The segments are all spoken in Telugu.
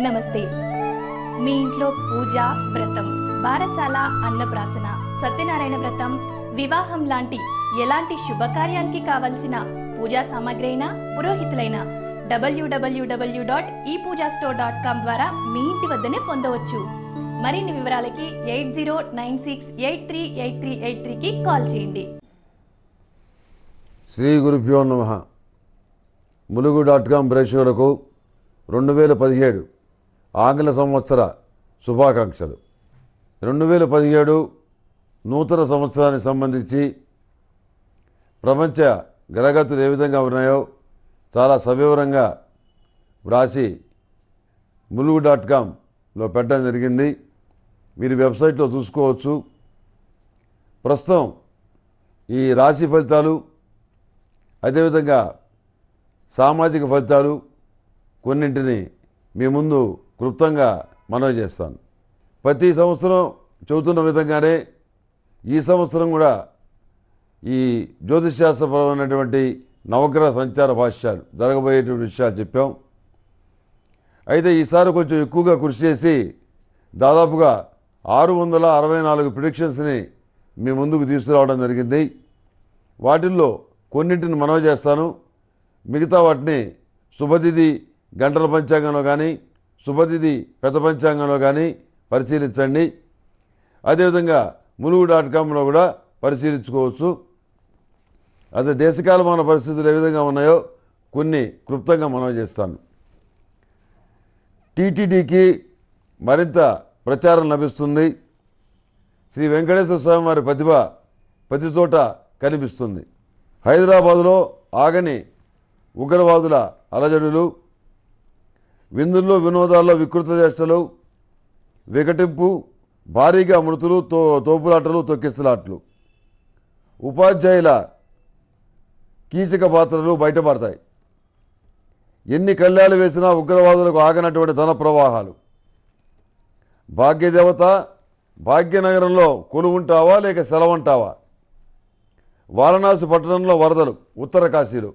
నమస్తే. మీ ఇంట్లో పూజ, వ్రతం, బారసాల, అన్నప్రాసన, సత్యనారాయణ వ్రతం, వివాహం లాంటి ఎలాంటి శుభకార్యానికి కావలసిన పూజా సామాగ్రి అయినా, పురోహితులైన www.epoojastore.com ద్వారా మీ ఇంటి వద్దనే పొందవచ్చు. మరిన్ని వివరాలకి 8096838383కి కాల్ చేయండి. శ్రీ గురుభ్యో నమః. ములుగు.com ప్రేక్షకులకు 2017 ఆంగ్ల సంవత్సర శుభాకాంక్షలు. 2017 నూతన సంవత్సరానికి సంబంధించి ప్రపంచ గ్రహగతులు ఏ విధంగా ఉన్నాయో చాలా సవివరంగా వ్రాసి ములుగు.comలో పెట్టడం జరిగింది. మీరు వెబ్సైట్లో చూసుకోవచ్చు. ప్రస్తుతం ఈ రాశి ఫలితాలు, అదేవిధంగా సామాజిక ఫలితాలు కొన్నింటిని మీ ముందు క్లుప్తంగా మనవి చేస్తాను. ప్రతి సంవత్సరం చెబుతున్న విధంగానే ఈ సంవత్సరం కూడా ఈ జ్యోతిషశాస్త్రపరమైనటువంటి నవగ్రహ సంచార భాష్యాలు జరగబోయేటువంటి విషయాలు చెప్పాం. అయితే ఈసారి కొంచెం ఎక్కువగా కృషి చేసి దాదాపుగా 664 ప్రిడిక్షన్స్ని మీ ముందుకు తీసుకురావడం జరిగింది. వాటిల్లో కొన్నింటిని మనవి చేస్తాను. మిగతా వాటిని శుభతిథి గంటల పంచాంగంలో కానీ, శుభతిథి పెద్ద పంచాంగంలో కానీ పరిశీలించండి. అదేవిధంగా ములుగు.comలో కూడా పరిశీలించుకోవచ్చు. అదే దేశకాలమాన పరిస్థితులు ఏ విధంగా ఉన్నాయో కొన్ని క్లుప్తంగా మనవి చేస్తాను. టీటీడీకి మరింత ప్రచారం లభిస్తుంది. శ్రీ వెంకటేశ్వర స్వామి వారి ప్రతిభ ప్రతి చోట కనిపిస్తుంది. హైదరాబాదులో ఆగని ఉగ్రవాదుల అలజడులు, విందుల్లో వినోదాల్లో వికృత చేష్టలు, వికటింపు, భారీగా మృతులు, తోపులాటలు, తొక్కిసలాట్లు, ఉపాధ్యాయుల కీచక పాత్రలు బయటపడతాయి. ఎన్ని కళ్యాలు వేసినా ఉగ్రవాదులకు ఆగనటువంటి ధన ప్రవాహాలు. భాగ్యదేవత భాగ్యనగరంలో కొలువుంటావా లేక సెలవంటావా? వారణాసి పట్టణంలో వరదలు, ఉత్తర కాశీలో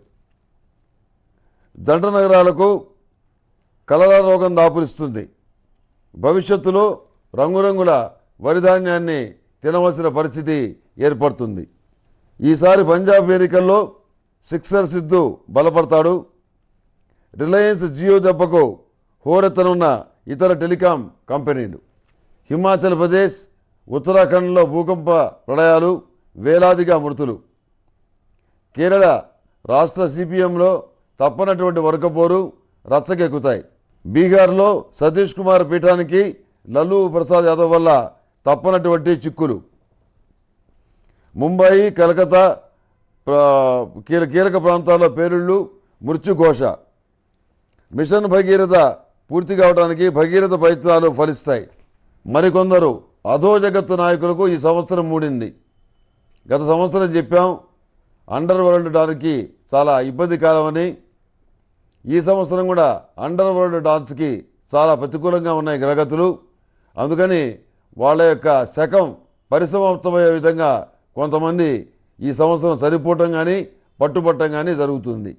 జంట నగరాలకు కలరా రోగం దాపురిస్తుంది. భవిష్యత్తులో రంగురంగుల వరిధాన్యాన్ని తినవలసిన పరిస్థితి ఏర్పడుతుంది. ఈసారి పంజాబ్ ఎన్నికల్లో సిక్సర్ సిద్ధు బలపడతాడు. రిలయన్స్ జియో దెబ్బకు హోరెత్తనున్న ఇతర టెలికాం కంపెనీలు. హిమాచల్ ప్రదేశ్, ఉత్తరాఖండ్లో భూకంప ప్రళయాలు, వేలాదిగా మృతులు. కేరళ రాష్ట్ర సిపిఎంలో తప్పనటువంటి వర్గపోరు రచ్చకెక్కుతాయి. బీహార్లో సతీష్ కుమార్ పీఠానికి లల్లూ ప్రసాద్ యాదవ్ వల్ల తప్పనటువంటి చిక్కులు. ముంబయి, కలకత్తా కీలక ప్రాంతాల్లో పేలుళ్ళు, మృత్యుఘోష. మిషన్ భగీరథ పూర్తి కావడానికి భగీరథ ప్రయత్నాలు ఫలిస్తాయి. మరికొందరు అధోజగత్తు నాయకులకు ఈ సంవత్సరం మూడింది. గత సంవత్సరం చెప్పాం అండర్ వరల్డ్ డాన్కి చాలా ఇబ్బందికరమని. ఈ సంవత్సరం కూడా అండర్ వరల్డ్ డాన్స్కి చాలా ప్రతికూలంగా ఉన్నాయి గ్రహగతులు. అందుకని వాళ్ళ యొక్క శకం పరిసమాప్తమయ్యే విధంగా కొంతమంది ఈ సంవత్సరం సరిపోవటం కానీ పట్టుబట్టం కానీ జరుగుతుంది.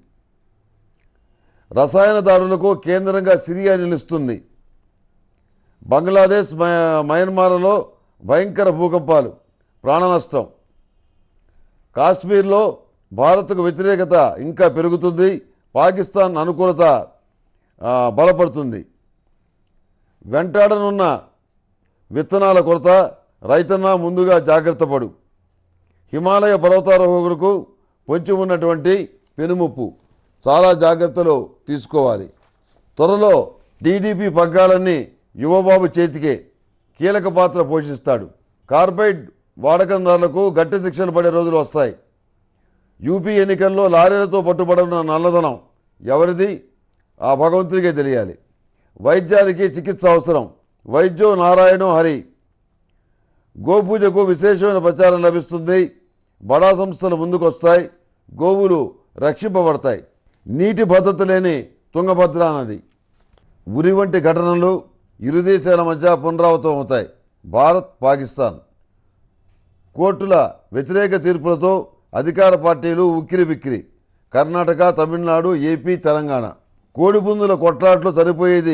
రసాయనదారులకు కేంద్రంగా సిరియా నిలుస్తుంది. బంగ్లాదేశ్, మయన్మార్లో భయంకర భూకంపాలు, ప్రాణ నష్టం. కాశ్మీర్లో భారత్కు వ్యతిరేకత ఇంకా పెరుగుతుంది. పాకిస్తాన్ అనుకూలత బలపడుతుంది. వెంటాడనున్న విత్తనాల కొరత. రైతన్నా ముందుగా జాగ్రత్త పడు. హిమాలయ పర్వతారోహకులకు పొంచి ఉన్నటువంటి పెనుముప్పు. చాలా జాగ్రత్తలు తీసుకోవాలి. త్వరలో టీడీపీ పగ్గాలన్నీ యువబాబు చేతికే. కీలక పాత్ర పోషిస్తాడు. కార్బైడ్ వాడకందారులకు గట్టి శిక్షలు పడే రోజులు వస్తాయి. యూపీ ఎన్నికల్లో లారీలతో పట్టుబడిన నల్లధనం ఎవరిది? ఆ భగవంతుడికే తెలియాలి. వైద్యానికి చికిత్స అవసరం. వైద్యో నారాయణో హరి. గోపూజకు విశేషమైన ప్రచారం లభిస్తుంది. బడా సంస్థలు ముందుకొస్తాయి. గోవులు రక్షింపబడతాయి. నీటి భద్రత లేని తుంగభద్ర నది. ఉరి వంటి ఘటనలు ఇరు దేశాల మధ్య పునరావృతం అవుతాయి. భారత్, పాకిస్తాన్ కోర్టుల వ్యతిరేక తీర్పులతో అధికార పార్టీలు ఉక్కిరిబిక్కిరి. కర్ణాటక, తమిళనాడు, ఏపీ, తెలంగాణ. కోడిపుందుల కొట్లాట్లు చనిపోయేది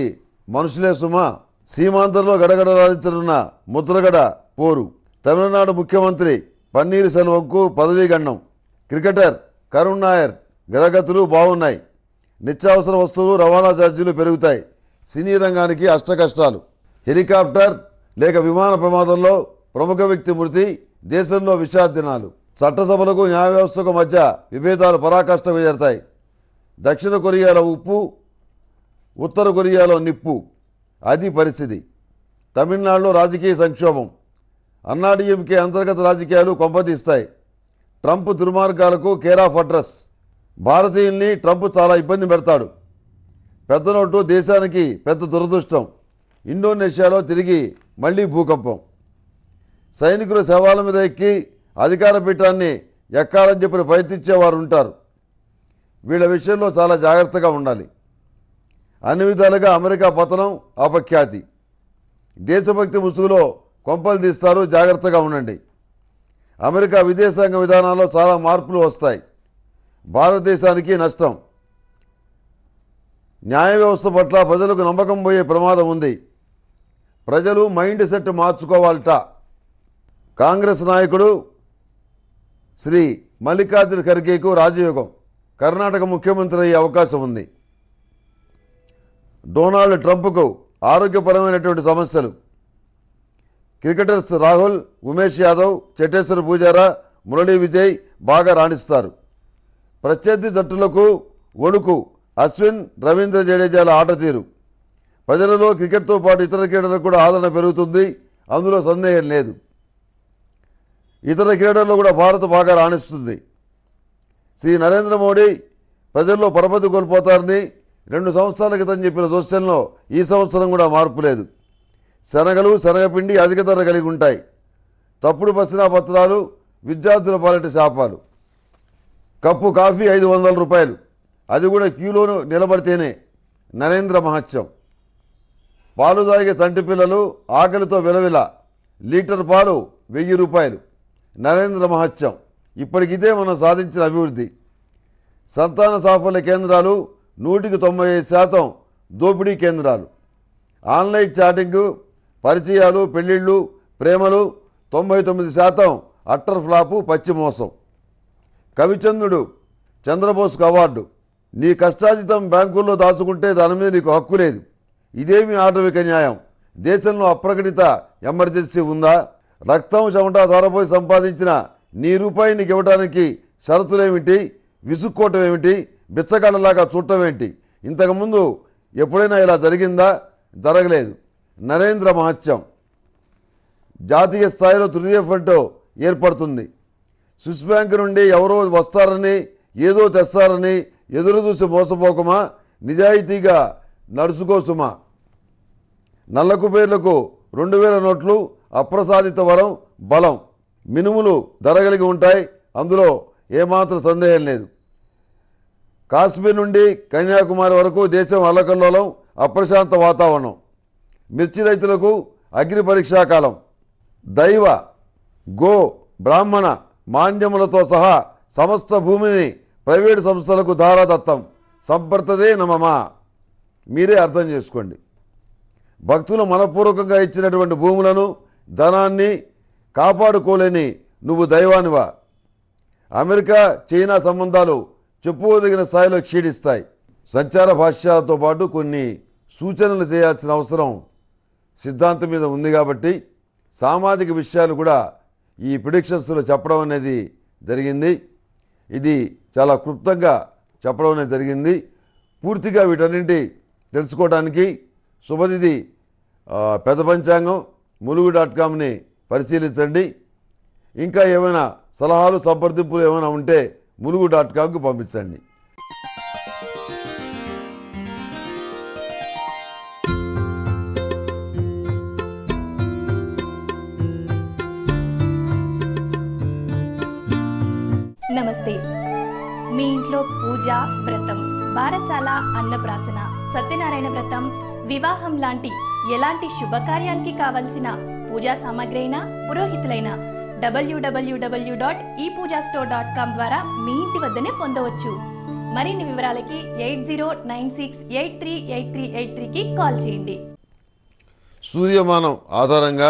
మనుషులే సుమ. సీమాంతంలో గడగడలాడించనున్న ముద్రగడ పోరు. తమిళనాడు ముఖ్యమంత్రి పన్నీరు సెల్వంకు పదవీ గండం. క్రికెటర్ కరుణ్ నాయర్ గ్రహగతులు బాగున్నాయి. నిత్యావసర వస్తువులు రవాణా ఛార్జీలు పెరుగుతాయి. సినీ రంగానికి అష్టకష్టాలు. హెలికాప్టర్ లేక విమాన ప్రమాదంలో ప్రముఖ వ్యక్తి మృతి. దేశంలో విషాదదినాలు. చట్టసభలకు న్యాయ వ్యవస్థకు మధ్య విభేదాలు పరాకాష్ఠకు చేరతాయి. దక్షిణ కొరియాలో ఉప్పు, ఉత్తర కొరియాలో నిప్పు. అది పరిస్థితి. తమిళనాడులో రాజకీయ సంక్షోభం. అన్నాడీఎంకే అంతర్గత రాజకీయాలు కొంపతీస్తాయి. ట్రంప్ దుర్మార్గాలకు కేర్ ఆఫ్ అడ్రస్. భారతీయుల్ని ట్రంప్ చాలా ఇబ్బంది పెడతాడు. పెద్ద నోటు దేశానికి పెద్ద దురదృష్టం. ఇండోనేషియాలో తిరిగి మళ్లీ భూకంపం. సైనికుల శవాల మీద ఎక్కి అధికార పీఠాన్ని ఎక్కాలని చెప్పి ప్రయత్నించేవారు ఉంటారు. వీళ్ళ విషయంలో చాలా జాగ్రత్తగా ఉండాలి. అన్ని విధాలుగా అమెరికా పతనం అపఖ్యాతి. దేశభక్తి ముసుగులో కొంపలు తీస్తారు, జాగ్రత్తగా ఉండండి. అమెరికా విదేశాంగ విధానాల్లో చాలా మార్పులు వస్తాయి. భారతదేశానికి నష్టం. న్యాయ వ్యవస్థ పట్ల ప్రజలకు నమ్మకం పోయే ప్రమాదం ఉంది. ప్రజలు మైండ్ సెట్ మార్చుకోవాలట. కాంగ్రెస్ నాయకుడు శ్రీ మల్లికార్జున ఖర్గేకు రాజయోగం. కర్ణాటక ముఖ్యమంత్రి అయ్యే అవకాశం ఉంది. డొనాల్డ్ ట్రంప్కు ఆరోగ్యపరమైనటువంటి సమస్యలు. క్రికెటర్స్ రాహుల్, ఉమేష్ యాదవ్, చటేశ్వర్ పూజారా, మురళీ విజయ్ బాగా రాణిస్తారు. ప్రత్యర్థి జట్టులకు వణుకు. అశ్విన్, రవీంద్ర జడేజాల ఆట తీరు. ప్రజలలో క్రికెట్తో పాటు ఇతర క్రీడలకు కూడా ఆదరణ పెరుగుతుంది. అందులో సందేహం లేదు. ఇతర క్రీడల్లో కూడా భారత్ బాగా రాణిస్తుంది. శ్రీ నరేంద్ర మోడీ ప్రజల్లో పరపతి కోల్పోతారని 2 సంవత్సరాల క్రితం చెప్పిన దృశ్యంలో ఈ సంవత్సరం కూడా మార్పు లేదు. శనగలు, శనగపిండి అధిక ధర కలిగి ఉంటాయి. తప్పుడు పసినా పత్రాలు విద్యార్థుల పాలిట శాపాలు. కప్పు కాఫీ 500 రూపాయలు. అది కూడా క్యూలోను నిలబడితేనే. నరేంద్ర మహత్యం. పాలు తాగే చంటి పిల్లలు ఆకలితో విలవిల. లీటర్ పాలు 1000 రూపాయలు. నరేంద్ర మహత్యం. ఇప్పటికిదే మనం సాధించిన అభివృద్ధి. సంతాన సాఫల్య కేంద్రాలు 195% దోపిడీ కేంద్రాలు. ఆన్లైన్ చాటింగు, పరిచయాలు, పెళ్ళిళ్ళు, ప్రేమలు 99% అట్టర్ ఫ్లాపు, పచ్చి మోసం. కవిచంద్రుడు చంద్రబోస్కు అవార్డు. నీ కష్టాజితం బ్యాంకుల్లో దాచుకుంటే దాని మీద నీకు హక్కు లేదు. ఇదేమి ఆటవిక న్యాయం? దేశంలో అప్రకటిత ఎమర్జెన్సీ ఉందా? రక్తం చెమట ధారపోయి సంపాదించిన నీ రూపాయి నీకు ఇవ్వడానికి షరతులేమిటి? విసుక్కోవటం ఏమిటి? బిచ్చగాళ్ళలాగా చూడటం ఏంటి? ఇంతకుముందు ఎప్పుడైనా ఇలా జరిగిందా? జరగలేదు. నరేంద్ర మహత్యం. జాతీయ స్థాయిలో తృతీయ ఫ్రంట్ ఏర్పడుతుంది. స్విస్ బ్యాంక్ నుండి ఎవరో వస్తారని, ఏదో తెస్తారని ఎదురు చూసి మోసపోకమా, నిజాయితీగా నడుచుకోసుమా. నల్లకు పేర్లకు 2000 నోట్లు అప్రసాదిత వరం బలం. మినుములు ధర కలిగి ఉంటాయి. అందులో ఏమాత్రం సందేహం లేదు. కాశ్మీర్ నుండి కన్యాకుమారి వరకు దేశం అల్లకల్లోలం, అప్రశాంత వాతావరణం. మిర్చి రైతులకు అగ్ని పరీక్షాకాలం. దైవ, గో, బ్రాహ్మణ మాన్యములతో సహా సమస్త భూమిని ప్రైవేటు సంస్థలకు ధారాదత్తం. సంపర్తదే నమమా. మీరే అర్థం చేసుకోండి. భక్తులు మనపూర్వకంగా ఇచ్చినటువంటి భూములను, ధనాన్ని కాపాడుకోలేని నువ్వు దైవానివా? అమెరికా చైనా సంబంధాలు చెప్పుకోదగిన స్థాయిలో క్షీణిస్తాయి. సంచార భాష్యాలతో పాటు కొన్ని సూచనలు చేయాల్సిన అవసరం సిద్ధాంతం మీద ఉంది. కాబట్టి సామాజిక విషయాలు కూడా ఈ ప్రిడిక్షన్స్లో చెప్పడం అనేది జరిగింది. ఇది చాలా క్లుప్తంగా చెప్పడం అనేది జరిగింది. పూర్తిగా వీటన్నింటి తెలుసుకోవడానికి శుభతిథి పెద్ద పంచాంగం ములుగు.comని పరిశీలించండి. ఇంకా ఏమైనా సలహాలు, సంప్రదింపులు ఏమైనా ఉంటే ములుగు.comకి పంపించండి. నమస్తే. మీ ఇంట్లో పూజ, వ్రతం, బారసాల, అన్నప్రాసన, సత్యనారాయణ వ్రతం, వివాహం లాంటి ఎలాంటి శుభకార్యానికి కావలసిన పూజా సామాగ్రి అయినా, పురోహితులైన www.epoojastore.com ద్వారా మీ ఇంటి వద్దనే పొందవచ్చు. మరిన్ని వివరాలకి 8096838383కి కాల్ చేయండి. సూర్యమానం ఆధారంగా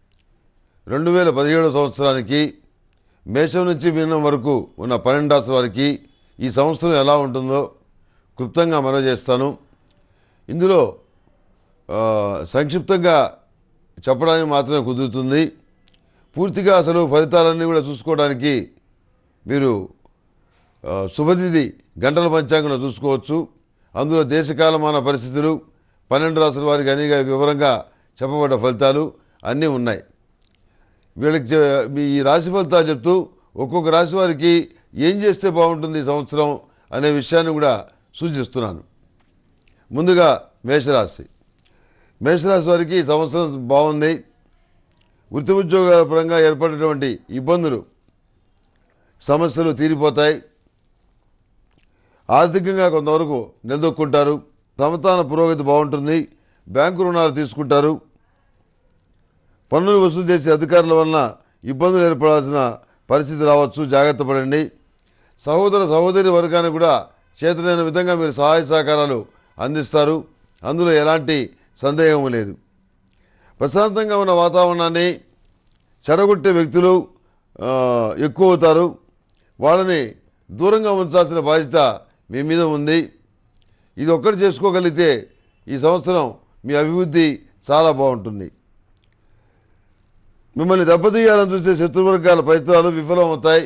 2017 సంవత్సరానికి మేషం నుంచి మీనం వరకు ఉన్న 12 రాశుల వారికి ఈ సంవత్సరం ఎలా ఉంటుందో క్లుప్తంగా మనవి చేస్తాను. ఇందులో సంక్షిప్తంగా చెప్పడానికి మాత్రమే కుదురుతుంది. పూర్తిగా అసలు ఫలితాలన్నీ కూడా చూసుకోవడానికి మీరు శుభతిథి గంటల పంచాంగంలో చూసుకోవచ్చు. అందులో దేశకాలమాన పరిస్థితులు 12 రాశుల వారికి అనేక వివరంగా చెప్పబడ్డ ఫలితాలు అన్నీ ఉన్నాయి. వీళ్ళకి ఈ రాశి ఫలితాలు చెప్తూ ఒక్కొక్క రాశి వారికి ఏం చేస్తే బాగుంటుంది ఈ సంవత్సరం అనే విషయాన్ని కూడా సూచిస్తున్నాను. ముందుగా మేషరాశి వారికి ఈ సంవత్సరం బాగుంది. వృత్తి ఉద్యోగాల పరంగా ఏర్పడినటువంటి ఇబ్బందులు సమస్యలు తీరిపోతాయి. ఆర్థికంగా కొంతవరకు నిలదొక్కుంటారు. సంతాన పురోగతి బాగుంటుంది. బ్యాంకు రుణాలు తీసుకుంటారు. పన్నులు వసూలు చేసే అధికారుల వలన ఇబ్బందులు ఏర్పడాల్సిన పరిస్థితి రావచ్చు, జాగ్రత్త పడండి. సహోదరి వర్గానికి కూడా చేతనైన విధంగా మీరు సహాయ సహకారాలు అందిస్తారు. అందులో ఎలాంటి సందేహం లేదు. ప్రశాంతంగా ఉన్న వాతావరణాన్ని చెడగొట్టే వ్యక్తులు ఎక్కువ అవుతారు. వాళ్ళని దూరంగా ఉంచాల్సిన బాధ్యత మీ మీద ఉంది. ఇది ఒక్కటి చేసుకోగలిగితే ఈ సంవత్సరం మీ అభివృద్ధి చాలా బాగుంటుంది. మిమ్మల్ని దెబ్బతీయాలని చూసే శత్రువర్గాల ప్రయత్నాలు విఫలమవుతాయి.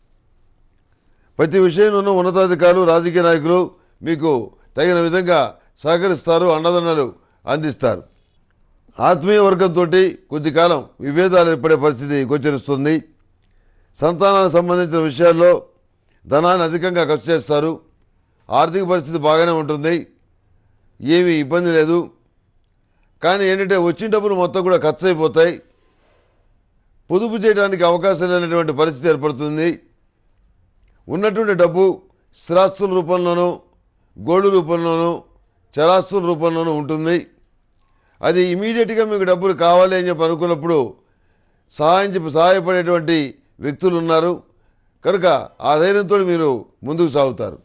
ప్రతి విషయంలోనూ ఉన్నతాధికారులు, రాజకీయ నాయకులు మీకు తగిన విధంగా సహకరిస్తారు, అండదండలు అందిస్తారు. ఆత్మీయ వర్గంతో కొద్ది కాలం విభేదాలు ఏర్పడే పరిస్థితి గోచరిస్తుంది. సంతానానికి సంబంధించిన విషయాల్లో ధనాన్ని అధికంగా ఖర్చు చేస్తారు. ఆర్థిక పరిస్థితి బాగానే ఉంటుంది, ఏమీ ఇబ్బంది లేదు. కానీ ఏంటంటే వచ్చిన డబ్బులు మొత్తం కూడా ఖర్చు అయిపోతాయి. పొదుపు చేయడానికి అవకాశం లేనటువంటి పరిస్థితి ఏర్పడుతుంది. ఉన్నటువంటి డబ్బు స్థిరాస్తుల రూపంలోనూ, గోల్డ్ రూపంలోనూ, చరాస్తుల రూపంలోనూ ఉంటుంది. అది ఇమీడియట్గా మీకు డబ్బులు కావాలి అని చెప్పి అనుకున్నప్పుడు సహాయపడేటువంటి వ్యక్తులు ఉన్నారు కనుక ఆ ధైర్యంతో మీరు ముందుకు సాగుతారు.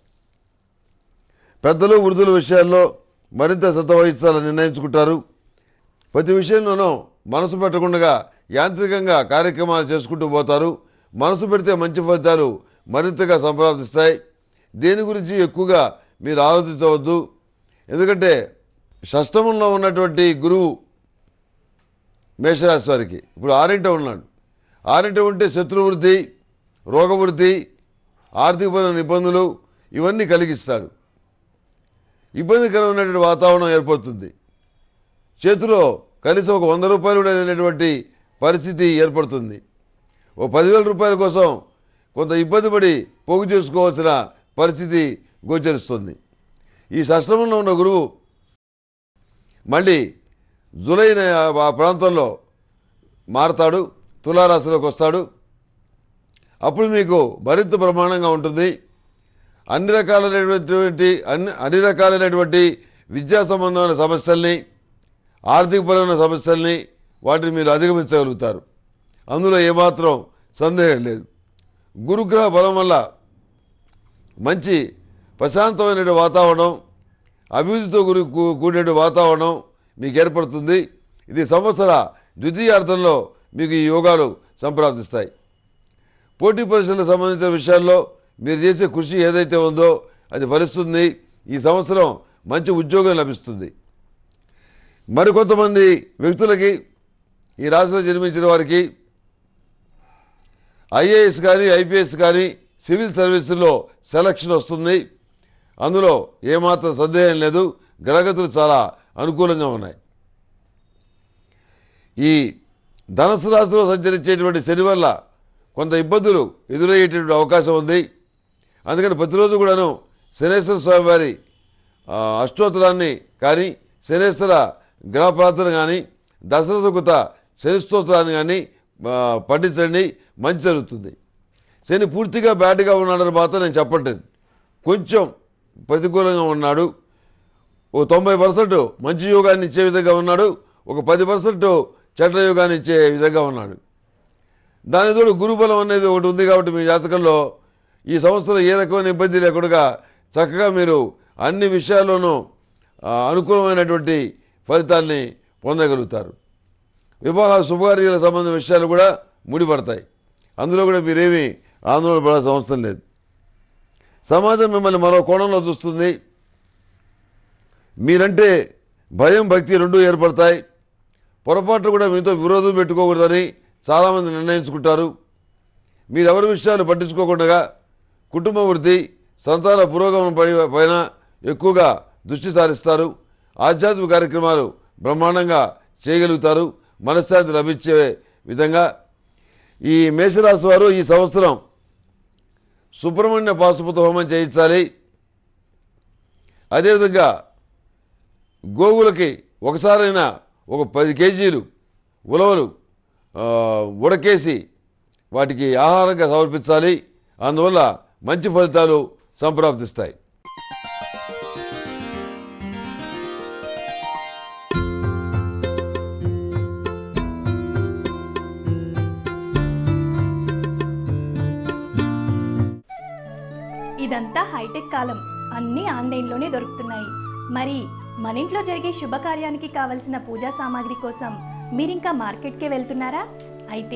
పెద్దలు వృద్ధుల విషయాల్లో మరింత శ్రద్ధ వహించాలని నిర్ణయించుకుంటారు. ప్రతి విషయంలోనూ మనసు పెట్టకుండా యాంత్రికంగా కార్యక్రమాలు చేసుకుంటూ పోతారు. మనసు పెడితే మంచి ఫలితాలు మరింతగా సంప్రాప్తిస్తాయి. దేని గురించి ఎక్కువగా మీరు ఆలోచించవద్దు. ఎందుకంటే షష్టమంలో ఉన్నటువంటి గురువు మేషరాశి వారికి ఇప్పుడు 6వ ఉన్నాడు. 6వ ఉంటే శత్రువృద్ధి, రోగవృద్ధి, ఆర్థికపరమైన ఇబ్బందులు ఇవన్నీ కలిగిస్తాడు. ఇబ్బందికరమైనటువంటి వాతావరణం ఏర్పడుతుంది. చేతిలో కనీసం ఒక 100 రూపాయలు కూడా లేనటువంటి పరిస్థితి ఏర్పడుతుంది. ఓ 10,000 రూపాయల కోసం కొంత ఇబ్బంది పడి పోగు చేసుకోవాల్సిన పరిస్థితి గోచరిస్తుంది. ఈ షష్టమంలో ఉన్న గురువు మళ్ళీ జూలై ఆ ప్రాంతంలో మారతాడు, తులారాశిలోకి వస్తాడు. అప్పుడు మీకు మరింత ప్రమాణంగా ఉంటుంది. అన్ని రకాలైనటువంటి విద్యా సంబంధమైన సమస్యల్ని, ఆర్థికపరమైన సమస్యల్ని వాటిని మీరు అధిగమించగలుగుతారు. అందులో ఏమాత్రం సందేహం లేదు. గురుగ్రహ బలం వల్ల మంచి ప్రశాంతమైన వాతావరణం, అభివృద్ధితో కూడిన వాతావరణం మీకు ఏర్పడుతుంది. ఇది సంవత్సర ద్వితీయార్థంలో మీకు ఈ యోగాలు సంప్రాప్తిస్తాయి. పోటీ పరీక్షలకు సంబంధించిన విషయాల్లో మీరు చేసే కృషి ఏదైతే ఉందో అది ఫలిస్తుంది. ఈ సంవత్సరం మంచి ఉద్యోగం లభిస్తుంది. మరికొంతమంది వ్యక్తులకి ఈ రాశిలో జన్మించిన వారికి ఐఏఎస్ కానీ, ఐపీఎస్ కానీ, సివిల్ సర్వీసుల్లో సెలక్షన్ వస్తుంది. అందులో ఏమాత్రం సందేహం లేదు. గ్రహగతులు చాలా అనుకూలంగా ఉన్నాయి. ఈ ధనుసు రాశిలో సంచరించేటువంటి శని వల్ల కొంత ఇబ్బందులు ఎదురయ్యేటటువంటి అవకాశం ఉంది. అందుకని ప్రతిరోజు కూడాను శనేశ్వర స్వామి వారి అష్టోత్తరాన్ని కానీ, శనేశ్వర గ్రహ ప్రార్థన కానీ, దశరథకృత శని స్తోత్రాన్ని కానీ పఠించండి, మంచి జరుగుతుంది. శని పూర్తిగా బ్యాడ్గా ఉన్నాడని మాత్రం నేను చెప్పట్లేదు. కొంచెం ప్రతికూలంగా ఉన్నాడు. ఒక 90% మంచి యోగాన్ని ఇచ్చే విధంగా ఉన్నాడు. ఒక 10% చెడ్డ యోగాన్ని ఇచ్చే విధంగా ఉన్నాడు. దానితో గురుబలం అనేది ఒకటి ఉంది. కాబట్టి మీ జాతకంలో ఈ సంవత్సరం ఏ రకమైన ఇబ్బంది లేకుండా చక్కగా మీరు అన్ని విషయాల్లోనూ అనుకూలమైనటువంటి ఫలితాల్ని పొందగలుగుతారు. వివాహ శుభకార్యాల సంబంధించిన విషయాలు కూడా ముడిపడతాయి. అందులో కూడా మీరేమీ ఆందోళన పడాల్సిన అవసరం లేదు. సమాజం మిమ్మల్ని మరో కోణంలో చూస్తుంది. మీరంటే భయం భక్తి రెండూ ఏర్పడతాయి. పొరపాట్లు కూడా మీతో విరోధం పెట్టుకోకూడదని చాలామంది నిర్ణయించుకుంటారు. మీరెవరి విషయాలు పట్టించుకోకుండా కుటుంబ వృద్ధి సంతాన పురోగమనం పైన ఎక్కువగా దృష్టి సారిస్తారు. ఆధ్యాత్మిక కార్యక్రమాలు బ్రహ్మాండంగా చేయగలుగుతారు. మనశ్శాంతి లభించే విధంగా ఈ మేషరాశి వారు ఈ సంవత్సరం సుబ్రహ్మణ్య పాశుపత హోమం చేయించాలి. అదేవిధంగా గోవులకి ఒకసారైనా ఒక 10 కేజీలు ఉలవలు ఉడకేసి వాటికి ఆహారంగా సమర్పించాలి. అందువల్ల మంచి ఫలితాలు సంప్రాప్తిస్తాయి. ఇదంతా హైటెక్ కాలం, అన్నీ ఆన్లైన్లోనే దొరుకుతున్నాయి. మరి మన ఇంట్లో జరిగే శుభకార్యానికి కావలసిన పూజా సామాగ్రి కోసం మీరింకా మార్కెట్కే వెళ్తున్నారా? అయితే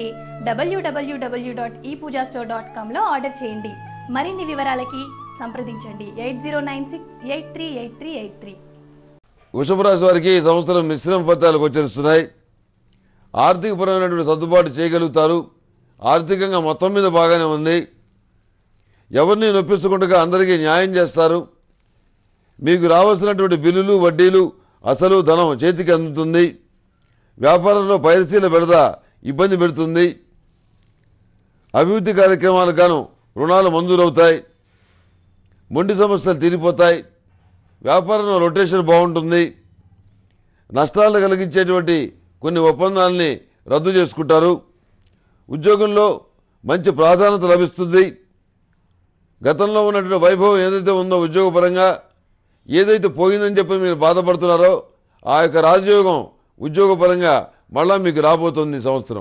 www.epoojastore.comలో ఆర్డర్ చేయండి. మరిన్ని వివరాలకి సంప్రదించండి 8096838383. వృషభ రాశి వారికి ఈ సంవత్సరం మిశ్రమ ఫలితాలు గోచరిస్తున్నాయి. ఆర్థికపరమైనటువంటి సర్దుబాటు చేయగలుగుతారు. ఆర్థికంగా మొత్తం మీద బాగానే ఉంది. ఎవరిని నొప్పించకుండా అందరికీ న్యాయం చేస్తారు. మీకు రావాల్సినటువంటి బిల్లులు వడ్డీలు అసలు ధనం చేతికి అందుతుంది. వ్యాపారంలో పైరసీల బెడద ఇబ్బంది పెడుతుంది. అభివృద్ధి కార్యక్రమాలకు గాను రుణాలు మంజూరవుతాయి. మొండి సమస్యలు తీరిపోతాయి. వ్యాపారంలో రొటేషన్ బాగుంటుంది. నష్టాలను కలిగించేటువంటి కొన్ని ఒప్పందాలని రద్దు చేసుకుంటారు. ఉద్యోగంలో మంచి ప్రాధాన్యత లభిస్తుంది. గతంలో ఉన్నటువంటి వైభవం ఏదైతే ఉందో ఉద్యోగపరంగా ఏదైతే పోయిందని చెప్పి మీరు బాధపడుతున్నారో ఆ యొక్క రాజయోగం ఉద్యోగపరంగా మళ్ళా మీకు రాబోతుంది. ఈ సంవత్సరం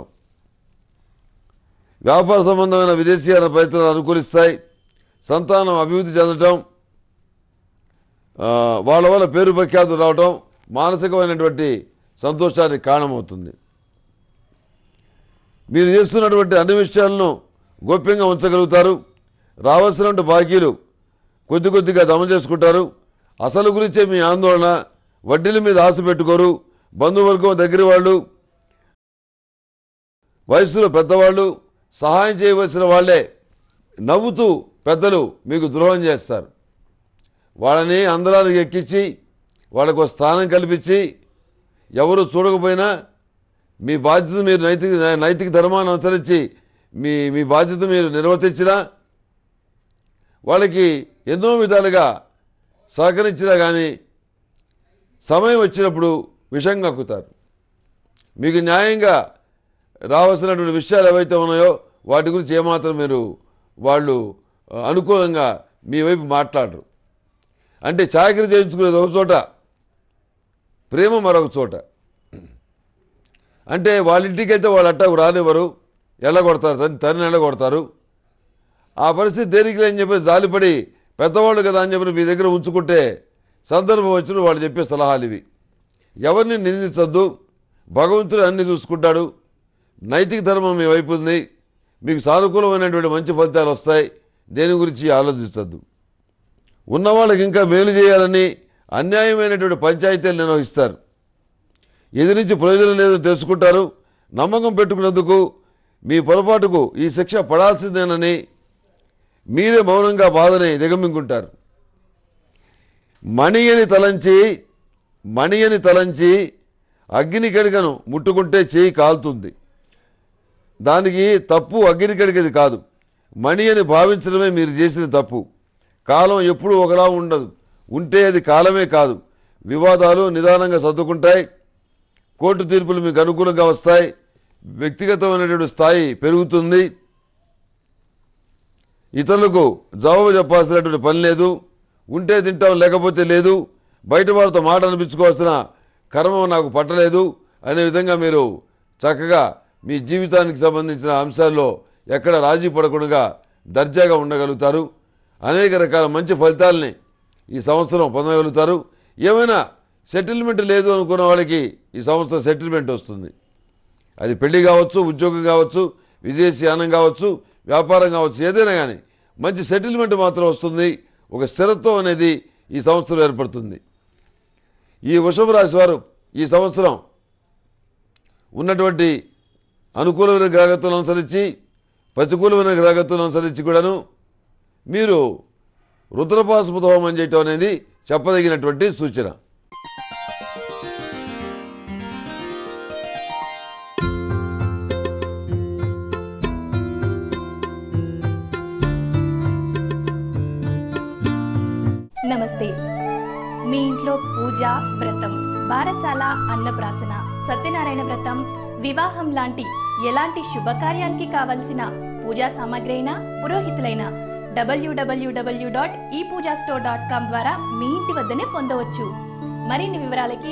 వ్యాపార సంబంధమైన విదేశీయాల ప్రయత్నాలు అనుకూలిస్తాయి. సంతానం అభివృద్ధి చెందటం, వాళ్ళ వల్ల పేరు ప్రఖ్యాతులు రావటం మానసికమైనటువంటి సంతోషానికి కారణమవుతుంది. మీరు చేస్తున్నటువంటి అన్ని విషయాలను గోప్యంగా ఉంచగలుగుతారు. రావాల్సినటువంటి బాకీలు కొద్ది కొద్దిగా జమ చేసుకుంటారు. అసలు గురించే మీ ఆందోళన. వడ్డీల మీద ఆశ పెట్టుకోరు. బంధువర్గం దగ్గర వాళ్ళు, వయసులో పెద్దవాళ్ళు, సహాయం చేయవలసిన వాళ్ళే నవ్వుతూ పెద్దలు మీకు ద్రోహం చేస్తారు. వాళ్ళని అందరానికి ఎక్కించి వాళ్ళకు స్థానం కల్పించి ఎవరు చూడకపోయినా మీ బాధ్యత మీరు నైతిక ధర్మాన్ని అనుసరించి మీ బాధ్యత మీరు నిర్వర్తించినా వాళ్ళకి ఎన్నో విధాలుగా సహకరించినా కానీ సమయం వచ్చినప్పుడు విషం కక్కుతారు. మీకు న్యాయంగా రావాల్సినటువంటి విషయాలు ఏవైతే ఉన్నాయో వాటి గురించి ఏమాత్రం వాళ్ళు అనుకూలంగా మీ వైపు మాట్లాడరు. అంటే చాకరీ చేయించుకునేది ఒక చోట, ప్రేమ మరొక చోట. అంటే వాళ్ళ ఇంటికి అయితే వాళ్ళు అట్టాకు రానివ్వరు, ఎల్లగొడతారు, తన్ని ఎల్లగొడతారు. ఆ పరిస్థితి దేనికి లేని చెప్పి జాలిపడి పెద్దవాళ్ళు కదా అని చెప్పి మీ దగ్గర ఉంచుకుంటే సందర్భం వచ్చిన వాళ్ళు చెప్పే సలహాలు ఇవి. ఎవరిని నిందించద్దు. భగవంతుడు అన్ని చూసుకుంటాడు. నైతిక ధర్మం మీ వైపు ఉంది. మీకు సానుకూలమైనటువంటి మంచి ఫలితాలు వస్తాయి. దేని గురించి ఆలోచించద్దు. ఉన్నవాళ్ళకి ఇంకా మేలు చేయాలని అన్యాయమైనటువంటి పంచాయతీలు నిర్వహిస్తారు. ఎదిరించి ప్రయోజనం లేదని తెలుసుకుంటారు. నమ్మకం పెట్టుకున్నందుకు మీ పొరపాటుకు ఈ శిక్ష పడాల్సిందేనని మీరే మౌనంగా బాధని దిగమింగుంటారు. మణి అని తలంచి అగ్ని కడిగను ముట్టుకుంటే చేయి కాలుతుంది. దానికి తప్పు అగ్ని కడిగేది కాదు, మణి అని భావించడమే మీరు చేసిన తప్పు. కాలం ఎప్పుడూ ఒకలా ఉండదు. ఉంటే అది కాలమే కాదు. వివాదాలు నిదానంగా సర్దుకుంటాయి. కోర్టు తీర్పులు మీకు అనుకూలంగా వస్తాయి. వ్యక్తిగతమైనటువంటి స్థాయి పెరుగుతుంది. ఇతరులకు జవాబు చెప్పాల్సినటువంటి పని లేదు. ఉంటే తింటాం లేకపోతే లేదు. బయట వారితో మాట అనిపించుకోవాల్సిన కర్మ నాకు పట్టలేదు అనే విధంగా మీరు చక్కగా మీ జీవితానికి సంబంధించిన అంశాల్లో ఎక్కడ రాజీ పడకుండా దర్జాగా ఉండగలుగుతారు. అనేక రకాల మంచి ఫలితాలని ఈ సంవత్సరం పొందగలుగుతారు. ఏమైనా సెటిల్మెంట్ లేదు అనుకున్న వాళ్ళకి ఈ సంవత్సరం సెటిల్మెంట్ వస్తుంది. అది పెళ్లి కావచ్చు, ఉద్యోగం కావచ్చు, విదేశీయానం కావచ్చు, వ్యాపారం కావచ్చు, ఏదైనా కానీ మంచి సెటిల్మెంట్ మాత్రం వస్తుంది. ఒక స్థిరత్వం అనేది ఈ సంవత్సరం ఏర్పడుతుంది. ఈ వృషభ రాశి వారు ఈ సంవత్సరం ఉన్నటువంటి అనుకూలమైన గ్రహగతులను అనుసరించి ప్రతికూలమైన గ్రహగతులను అనుసరించి కూడాను మీరు రుద్రపాశుపత హోమం చేయటం అనేది చెప్పదగినటువంటి సూచన. నమస్తే. మీ ఇంట్లో పూజ, వ్రతం, బారసాల, అన్నప్రాసన, సత్యనారాయణ వ్రతం, వివాహం లాంటి ఎలాంటి శుభకార్యానికి కావలసిన పూజా సామాగ్రి అయినా పురోహితులైన www.epoojastore.com ద్వారా మీ ఇంటి వద్దనే పొందవచ్చు. మరిన్ని వివరాలకి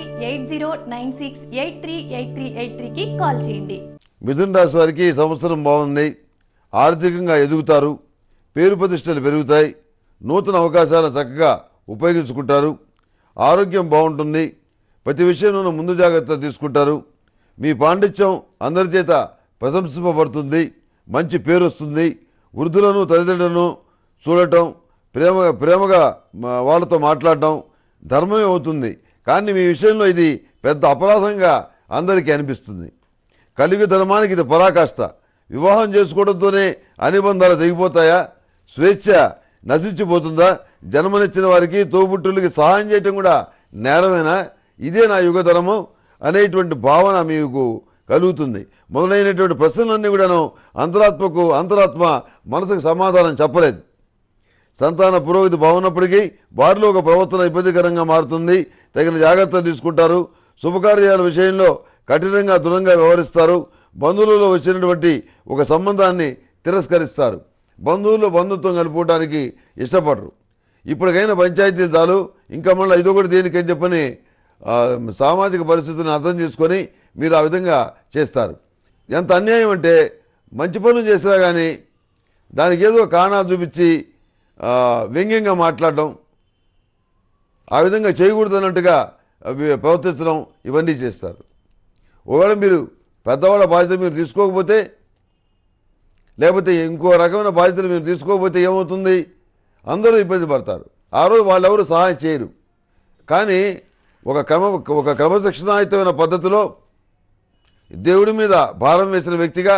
8096838383కి కాల్ చేయండి. మిథున రాశి వారికి ఈ సంవత్సరం బాగుంది. ఆర్థికంగా ఎదుగుతారు, పేరు ప్రతిష్టలు పెరుగుతాయి, నూతన అవకాశాలను చక్కగా ఉపయోగించుకుంటారు, ఆరోగ్యం బాగుంటుంది, ప్రతి విషయంలోనూ ముందు జాగ్రత్తలు తీసుకుంటారు, మీ పాండిత్యం అందరి చేత ప్రశంసింపబడుతుంది, మంచి పేరు వస్తుంది, వృద్ధులను తల్లిదండ్రులను చూడటం, ప్రేమగా వాళ్ళతో మాట్లాడటం ధర్మమే అవుతుంది. కానీ మీ విషయంలో ఇది పెద్ద అపరాధంగా అందరికీ అనిపిస్తుంది. కలిగి ధర్మానికి ఇది పరాకాష్ట. వివాహం చేసుకోవడంతోనే అనుబంధాలు తెగిపోతాయా? స్వేచ్ఛ నశించిపోతుందా? జన్మనిచ్చిన వారికి తోబుట్టులకి సహాయం చేయటం కూడా నేరమేనా? ఇదే నా యుగధర్మం అనేటువంటి భావన మీకు కలుగుతుంది. మొదలైనటువంటి ప్రశ్నలన్నీ కూడాను అంతరాత్మ మనసుకు సమాధానం చెప్పలేదు. సంతాన పురోగతి బాగున్నప్పటికీ వారిలో ఒక ప్రవర్తన ఇబ్బందికరంగా మారుతుంది. తగిన జాగ్రత్తలు తీసుకుంటారు. శుభకార్యాల విషయంలో కఠినంగా దృఢంగా వ్యవహరిస్తారు. బంధువులలో వచ్చినటువంటి ఒక సంబంధాన్ని తిరస్కరిస్తారు. బంధుత్వం కలుపుకోవడానికి ఇష్టపడరు. ఇప్పటికైనా పంచాయతీలు చాలు, ఇంకా మళ్ళీ ఇదొకటి దేనికని చెప్పని సామాజిక పరిస్థితులను అర్థం చేసుకొని మీరు ఆ విధంగా చేస్తారు. ఎంత అన్యాయం అంటే మంచి పనులు చేసినా కానీ దానికి ఏదో కారణాలు చూపించి వ్యంగ్యంగా మాట్లాడడం, ఆ విధంగా చేయకూడదు అన్నట్టుగా ప్రవర్తించడం, ఇవన్నీ చేస్తారు. ఒకవేళ మీరు పెద్దవాళ్ళ బాధ్యత మీరు తీసుకోకపోతే, లేకపోతే ఇంకో రకమైన బాధ్యతలు మీరు తీసుకోకపోతే ఏమవుతుంది? అందరూ ఇబ్బంది పడతారు. ఆ రోజు వాళ్ళెవరు సహాయం చేయరు. కానీ ఒక క్రమశిక్షణాయుతమైన పద్ధతిలో దేవుడి మీద భారం వేసిన వ్యక్తిగా